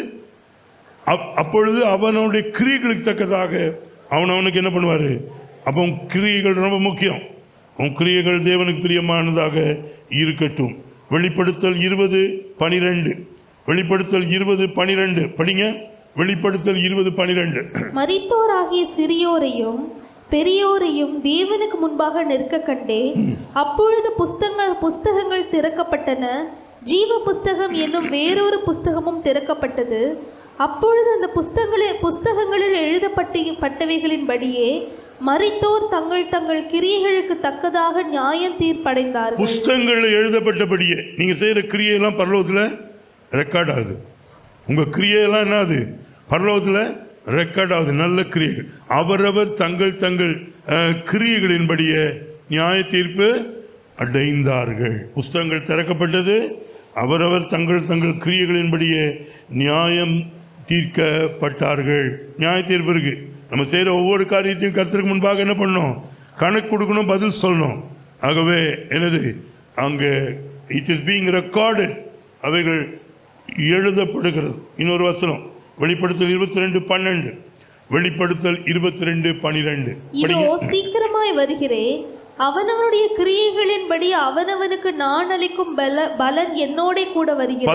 அப்பொழுது அவனுடைய கிரியைகளுக்கு தக்கதாக அவனுக்கு என்ன பண்ணுவார். அப்போ கிரியைகள் ரொம்ப முக்கியம். உன் கிரியைகள் தேவனுக்கு பிரியமானதாக இருக்கட்டும். வெளிப்படுத்தல் 20:12. வெளிப்படுத்தல் 20:12 படிங்க. வெளிப்படுத்தல் 20:12. மரித்தோராகிய சிறியோரையும் பெரியோரையும் தேவனுக்கு முன்பாக நிற்க கண்டேன். அப்பொழுது புஸ்தகங்கள் திறக்கப்பட்டன. ஜீவ புஸ்தகம் என்னும் வேறொரு புஸ்தகமும் திறக்கப்பட்டது. அப்பொழுது அந்த புஸ்தகங்களில் எழுதப்பட்டவைகளின்படியே மரித்தோர் தங்கள் தங்கள் கிரியைகளுக்கு தக்கதாக நியாயம் தீர்ப்படைந்தார்கள். புஸ்தகங்களில் எழுதப்பட்டபடியே நீங்க செய்யற கிரியையெல்லாம் பரலோகத்தில் ரெக்கார்ட் ஆகுது. உங்க கிரியையெல்லாம் என்னது? பரலோகத்தில் ரெக்கார்ட் ஆகுது. நல்ல கிரியைகள். அவரவர் தங்கள் தங்கள் கிரியைகளின்படியே நியாய தீர்ப்பு அடைந்தார்கள். புஸ்தகங்கள் திறக்கப்பட்டது. அவரவர் தங்கள் தங்கள் கிரியைகளின்படியே நியாயம் தீர்க்கப்பட்டார்கள். நியாய தீர்ப்பு இருக்கு. நம்ம செய்கிற ஒவ்வொரு காரியத்தையும் கர்த்தருக்கு முன்பாக என்ன பண்ணணும்? கணக்கு கொடுக்கணும், பதில் சொல்லணும். ஆகவே என்னது அங்கே இட் இஸ் பீயிங் ரெக்கார்டட். அவைகள் எழுதப்படுகிறது. இன்னொரு வசனம் வெளிப்படுத்தல் 22:12. வெளிப்படுத்தல் 22:12. இதோ சீக்கிரமாய் வருகிறேன், அவனவனுடைய கிரியைகளின்படி அவனவனுக்கு நான் அளிக்கும் பலன் என்னோட கூட வருகிறது.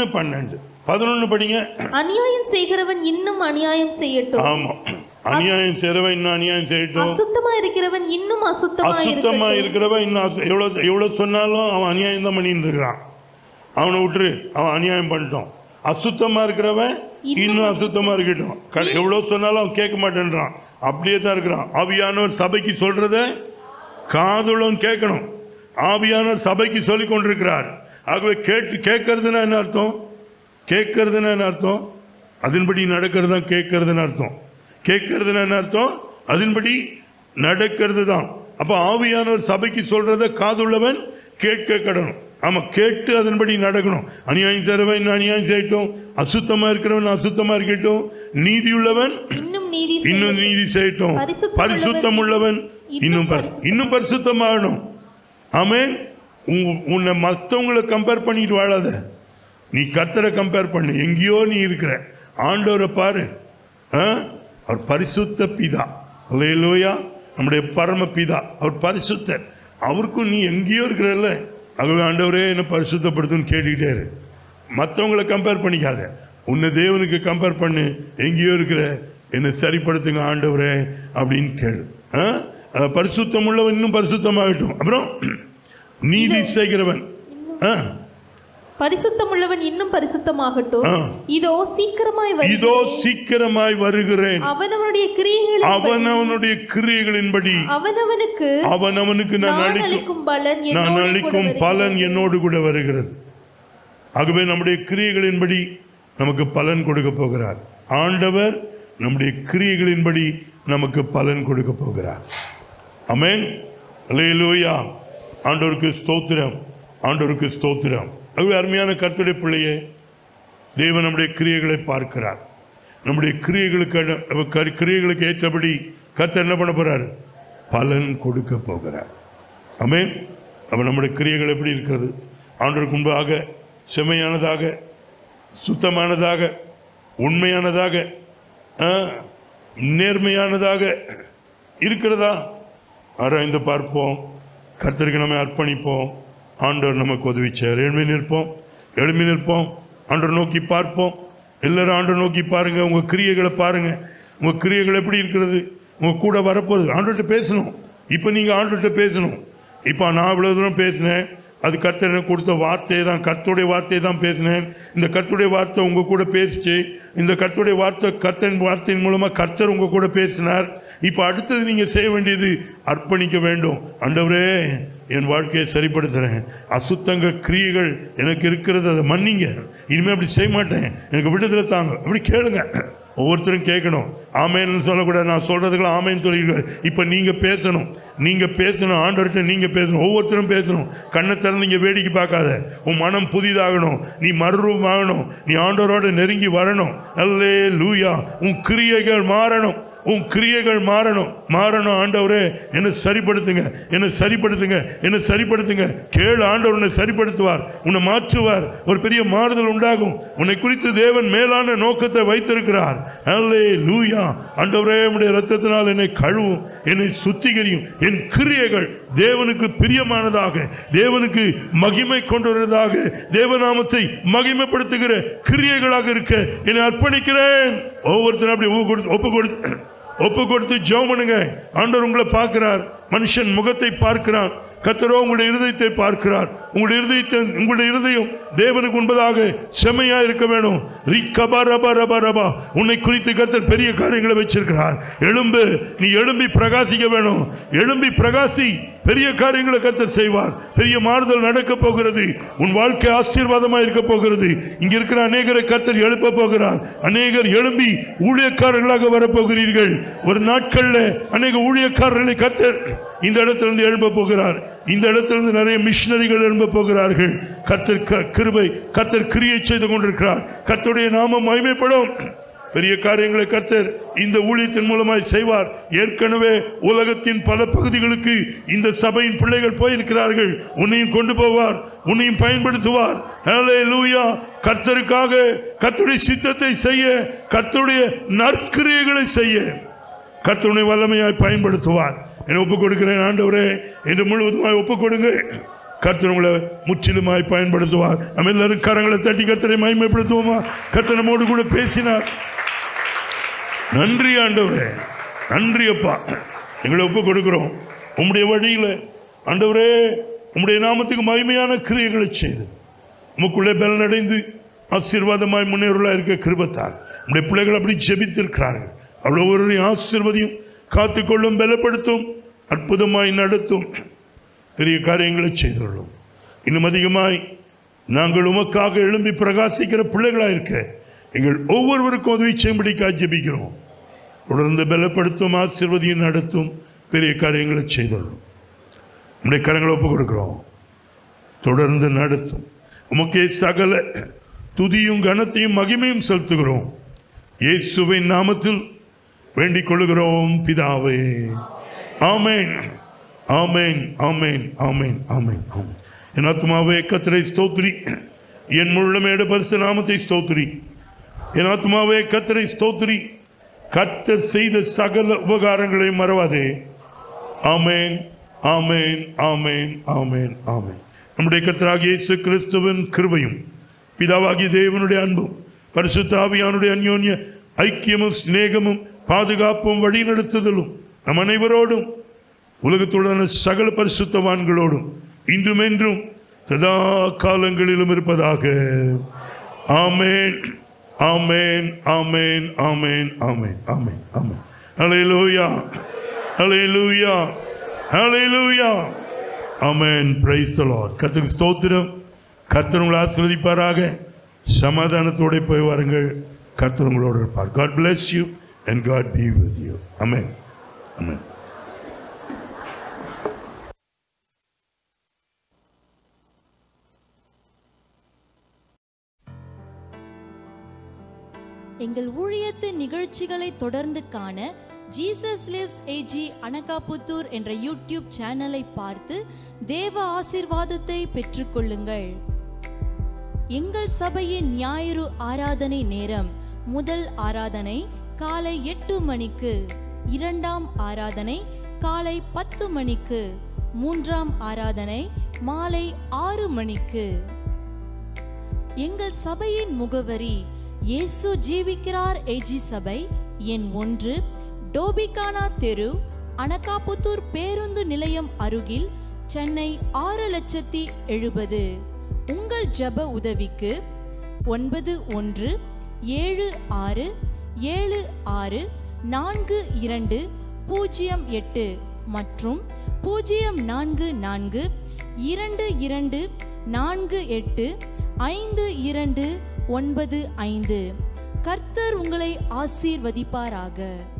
11:12 படிங்க. அநியாயம் செய்கிறவன் இன்னும் அநியாயம் செய்யட்டும். ஆமா, அநியாயம் செய்கிறவன் இன்னும் அநியாயம் செய்யட்டும். அசுத்தமா இருக்கிறவன் இன்னும் அசுத்தமா இருக்கிறவன் இன்னும் எவ்வளவு சொன்னாலும் அவன் அநியாயம் தான் பண்ணிட்டு இருக்கிறான். அவனை விட்டுரு, அவன் அநியாயம் பண்ணிட்டோம். அசுத்தமா இருக்கிறவன் இன்னும் அசுத்தமா இருக்கட்டும். எவ்வளவு சொன்னாலும் அவன் கேட்க மாட்டேன்றான். அப்படியே தான் இருக்கிறான். ஆவியானவர் சபைக்கு சொல்றத காதுடன் கேட்கணும். ஆவியானவர் சபைக்கு சொல்லி கொண்டிருக்கிறார். ஆகவே கேட்கறதுன்னா என்ன அர்த்தம்? கேட்கறதுன்னா என்ன அர்த்தம்? அதன்படி நடக்கிறது தான் கேட்கறதுன்னு அர்த்தம். கேட்கறதுன்னா என்ன அர்த்தம்? அதன்படி நடக்கிறது தான். அப்போ ஆவியானவர் சபைக்கு சொல்றத காதுள்ளவன் கேட்க கடணும். ஆமா, கேட்டு அதன்படி நடக்கணும். அநியாயம் செய்றவன் இன்னும் அநியாயம் செய்யட்டும். அசுத்தமா இருக்கிறவன் அசுத்தமா இருக்கட்டும். நீதியுள்ளவன் இன்னும் நீதி செய்யட்டும். பரிசுத்தம் உள்ளவன் இன்னும் பரிசுத்தமாகணும். ஆமென். உன்னை மற்றவங்களை கம்பேர் பண்ணிட்டு வாழாத. நீ கர்த்தரை கம்பேர் பண்ணு. எங்கேயோ நீ இருக்கிற. ஆண்டவரை பாரு. அவர் பரிசுத்த பிதா. அல்லேலூயா. நம்முடைய பரம பிதா அவர் பரிசுத்தர். அவருக்கும் நீ எங்கேயோ இருக்கிறல்ல. ஆகவே ஆண்டவரே என்ன பரிசுத்தப்படுத்துன்னு கேட்டுக்கிட்டே இரு. மற்றவங்களை கம்பேர் பண்ணிக்காத. உன்னை தேவனுக்கு கம்பேர் பண்ணு. எங்கேயோ இருக்கிற, என்னை சரிப்படுத்துங்க ஆண்டவரே அப்படின்னு கேளு. பரிசுத்தம் உள்ளவன் இன்னும் பரிசுத்தமாகட்டும். அப்புறம் நீதி செய்கிறவன் பரிசுத்தமுள்ளவன் இன்னும் பரிசுத்தமாகட்டும். இதோ சீக்கிரமாய் வருகிறேன். அவனவனுடைய கிரியைகளின்படி அவனவனுக்கு நான் அளிக்கும் பலன் என்னோடு கூட வருகிறது. ஆகவே நம்முடைய கிரியைகளின்படி நமக்கு பலன் கொடுக்க போகிறார். ஆண்டவர் நம்முடைய கிரியைகளின்படி நமக்கு பலன் கொடுக்க போகிறார். ஆமென். அல்லேலூயா. ஆண்டவருக்கு ஸ்தோத்திரம், ஆண்டவருக்கு ஸ்தோத்திரம். ஆகவே அருமையான கர்த்தருடைய பிள்ளையே, தேவன் நம்முடைய கிரியைகளை பார்க்கிறார். நம்முடைய கிரியைகளுக்கு ஏற்றபடி கர்த்தர் என்ன பண்ண போறார்? பலன் கொடுக்க போகிறார். ஆமென். அப்ப நம்முடைய கிரியைகள் எப்படி இருக்கிறது? ஆண்டவருக்கு முன்பாக செம்மையானதாக, சுத்தமானதாக, உண்மையானதாக, நேர்மையானதாக இருக்கிறதா? ஆராய்ந்து பார்ப்போம். கர்த்தருக்கு நம்ம அர்ப்பணிப்போம். ஆண்டவர் நமக்கு உதவிச்சார். எழுமி நிற்போம். ஆண்டவர் நோக்கி பார்ப்போம். எல்லாரும் ஆண்டவர் நோக்கி பாருங்க. உங்க கிரியைகளை பாருங்க. உங்க கிரியைகள் எப்படி இருக்கிறது? உங்க கூட வரப்போகுது. ஆண்டவர்கிட்ட பேசணும். இப்போ நீங்க ஆண்டவர்கிட்ட பேசணும். இப்போ நான் இவ்வளவு தூரம் பேசினேன். அது கர்த்தர் எனக்கு கொடுத்த வார்த்தையை தான், கர்த்தருடைய வார்த்தையை தான் பேசினேன். இந்த கர்த்தருடைய வார்த்தை உங்க கூட பேசிச்சு. இந்த கர்த்தருடைய வார்த்தை, கர்த்தரின் வார்த்தையின் மூலமா கர்த்தர் உங்க கூட பேசினார். இப்போ அடுத்தது நீங்க செய்ய வேண்டியது அர்ப்பணிக்க வேண்டும். ஆண்டவரே, என் வாழ்க்கையை சரிப்படுத்துறேன். அசுத்தங்க கிரியைகள் எனக்கு இருக்கிறது, அதை மன்னிங்க. இனிமேல் அப்படி செய்ய மாட்டேன். எனக்கு விடுதலை தாங்க. அப்படி கேளுங்க. ஒவ்வொருத்தரும் கேட்கணும். ஆமேன்னு சொல்லக்கூடாது. நான் சொல்றதுக்கெல்லாம் ஆமேன்னு சொல்லிடுவார். இப்போ நீங்கள் பேசணும், ஆண்டவர்கிட்ட நீங்கள் பேசணும், ஒவ்வொருத்தரும் பேசணும். கண்ணை திறந்து இங்கே வேடிக்கை பார்க்காத. உன் மனம் புதிதாகணும், நீ மறுரூபமாகணும், நீ ஆண்டவரோடு நெருங்கி வரணும். அல்லேலூயா. உன் கிரியைகள் மாறணும், மாறணும். ஆண்டவரே என்னை சரிப்படுத்துங்க. கேளு, ஆண்டவர் உன்னை சரிப்படுத்துவார், உன்னை மாற்றுவார். ஒரு பெரிய மாறுதல் உண்டாகும். உன்னை குறித்து தேவன் மேலான நோக்கத்தை வைத்திருக்கிறார். அல்லேலூயா. ஆண்டவரே உம்முடைய இரத்தத்தினால் என்னை கழுவும், என்னை சுத்திகரியும். என் கிரியைகள் தேவனுக்கு பிரியமானதாக, தேவனுக்கு மகிமை கொண்டு வருவதாக, தேவநாமத்தை மகிமைப்படுத்துகிற கிரியைகளாக இருக்க என்னை அர்ப்பணிக்கிறேன். ஒவ்வொருத்தரும் அப்படி ஒப்பு கொடுத்து ஜெபம் பண்ணுங்க. ஆண்டவர் உங்களை பார்க்கிறார், மனுஷன் முகத்தை பார்க்கிறான், கர்த்தரோ உங்களுடைய இருதயத்தை பார்க்கிறார். உங்களுடைய இருதயம் தேவனுக்கு முன்பதாக செம்மையா இருக்க வேணும். உன்னை குறித்து கர்த்தர் பெரிய காரியங்களை வச்சிருக்கிறார். நீ எழும்பி பிரகாசிக்க வேணும். எழும்பி பிரகாசி. பெரிய காரியங்களை கர்த்தர் செய்வார். பெரிய மாறுதல் நடக்க போகிறது. உன் வாழ்க்கை ஆசீர்வாதமாக இருக்க போகிறது. இங்க இருக்கிற அநேகரை கர்த்தர் எழுப்ப போகிறார். அநேகர் எழும்பி ஊழியக்காரர்களாக வரப்போகிறீர்கள். ஒரு நாட்கள்ல அநேக ஊழியக்காரர்களை கர்த்தர் இந்த இடத்திலிருந்து எழுப்ப போகிறார். இந்த இடத்திலிருந்து நிறைய மிஷனரிகள் எழுப்ப போகிறார்கள். கர்த்தர் கிரியை செய்து கொண்டிருக்கிறார். கர்த்தருடைய நாமம் மகிமைப்படும். பெரிய காரியங்களை கர்த்தர் இந்த ஊழியத்தின் மூலமாய் செய்வார். ஏற்கனவே உலகத்தின் பல பகுதிகளுக்கு இந்த சபையின் பிள்ளைகள் போயிருக்கிறார்கள். உன்னையும் கொண்டு போவார், உன்னையும் பயன்படுத்துவார். ஹல்லேலூயா. கர்த்தருக்காக கர்த்தருடைய சித்தத்தை செய்ய, கர்த்தருடைய நற்கிரியைகளை செய்ய கர்த்தருடைய வல்லமையாய் பயன்படுத்துவார். என்னை ஒப்புக் கொடுக்கிறேன். ஆண்டவரே என்று முழுவதுமாய் ஒப்புக் கொடுங்க. கர்த்தர் உங்களை முற்றிலுமாய் பயன்படுத்துவார். நம்ம எல்லாரும் கரங்களை தட்டி கர்த்தரை மகிமைப்படுத்துவோமா? கர்த்தர் நம்மோடு கூட பேசினார். நன்றி ஆண்டவரே, நன்றி அப்பா. எங்களை ஒப்புக் கொடுக்கிறோம் உம்முடைய வழியில். ஆண்டவரே உம்முடைய நாமத்துக்கு மகிமையான கிரியைகளை செய்து உமக்குள்ளே பலனடைந்து ஆசீர்வாதமாய் முன்னேறலாக இருக்க கிருபத்தால் உம்முடைய பிள்ளைகள் அப்படி ஜெபித்திருக்கிறார்கள். அவ்வளோ ஒரு ஆசீர்வதியும், காத்துக்கொள்ளும், பலப்படுத்தும், அற்புதமாய் நடத்தும், பெரிய காரியங்களை செய்துள்ளோம். இன்னும் அதிகமாய் நாங்கள் உமக்காக எழும்பி பிரகாசிக்கிற பிள்ளைகளாக இருக்க எங்கள் ஒவ்வொருவருக்கும் உதவி செய்யும்படிக்காக ஜெபிக்கிறோம். தொடர்ந்து பலப்படுத்தும், ஆசீர்வதியும், நடத்தும், பெரிய காரியங்களை செய்துள்ளோம். நம்முடைய கரங்களை ஒப்புக் கொடுக்கிறோம். தொடர்ந்து நடத்தும். உமக்கே சகல துதியும் கனத்தையும் மகிமையும் செலுத்துகிறோம். இயேசுவின் நாமத்தில் வேண்டிக் கொள்கிறோம் பிதாவே. ஆமென், ஆமென், ஆமென், ஆமென், ஆமென், ஆமென். என் ஆத்துமாவே கர்த்தரை ஸ்தோத்திரி, என் முழுமையோட பரிசுத்த நாமத்தை ஸ்தோத்திரி. என் ஆத்துமாவே கர்த்தரை ஸ்தோத்திரி, கர்த்தர் செய்த சகல உபகாரங்களை மறவாதே. ஆமென், ஆமென், ஆமென், ஆமென், ஆமென். நம்முடைய கர்த்தராகிய இயேசு கிறிஸ்துவின் கிருபையும், பிதாவாகிய தேவனுடைய அன்பும், பரிசுத்த ஆவியானுடைய அந்யோன்ய ஐக்கியமும், சிநேகமும், பாதுகாப்பும், வழிநடத்துதலும் நம் அனைவரோடும், உலகத்துடன் சகல பரிசுத்தவான்களோடும் இன்றும் என்றும் சதா காலங்களிலும் இருப்பதாக. ஆமென், ஆமென், ஆமென், ஆமென், ஆமென், ஆமென், ஆமென். ஹல்லேலூயா, ஹல்லேலூயா, ஹல்லேலூயா. ஆமென். Praise the lord. கர்த்தருக்கு ஸ்தோத்திரம். கர்த்தர் உங்களை ஆசீர்வதிப்பாராக. சமாதானத்தோடு போய் வாருங்கள். கர்த்தர் உங்களோடு இருப்பார். God bless you and God be with you. Amen. Amen. எங்கள் ஊழியத்தின் நிகழ்ச்சிகளை தொடர்ந்து காண ஜீசஸ் லிவ்ஸ் ஏஜி அனகாபுத்தூர் என்ற யூடியூப் சேனலை பார்த்து தேவ ஆசீர்வாதத்தை பெற்றுக்கொள்ளுங்கள். எங்கள் சபையின் ஞாயிறு ஆராதனை நேரம்: முதல் ஆராதனை காலை 8 மணிக்கு, இரண்டாம் ஆராதனை காலை 10 மணிக்கு, மூன்றாம் ஆராதனை மாலை 6 மணிக்கு. எங்கள் சபையின் முகவரி: இயேசு ஜீவிக்கிறார் ஏஜி சபை, எண் 1, டோபிகானா தெரு, அனகாபுத்தூர் பேருந்து நிலையம் அருகில், சென்னை 6,70,000. உங்கள் ஜெப உதவிக்கு 9176764208 மற்றும் 04422485295. கர்த்தர் உங்களை ஆசீர்வதிப்பாராக.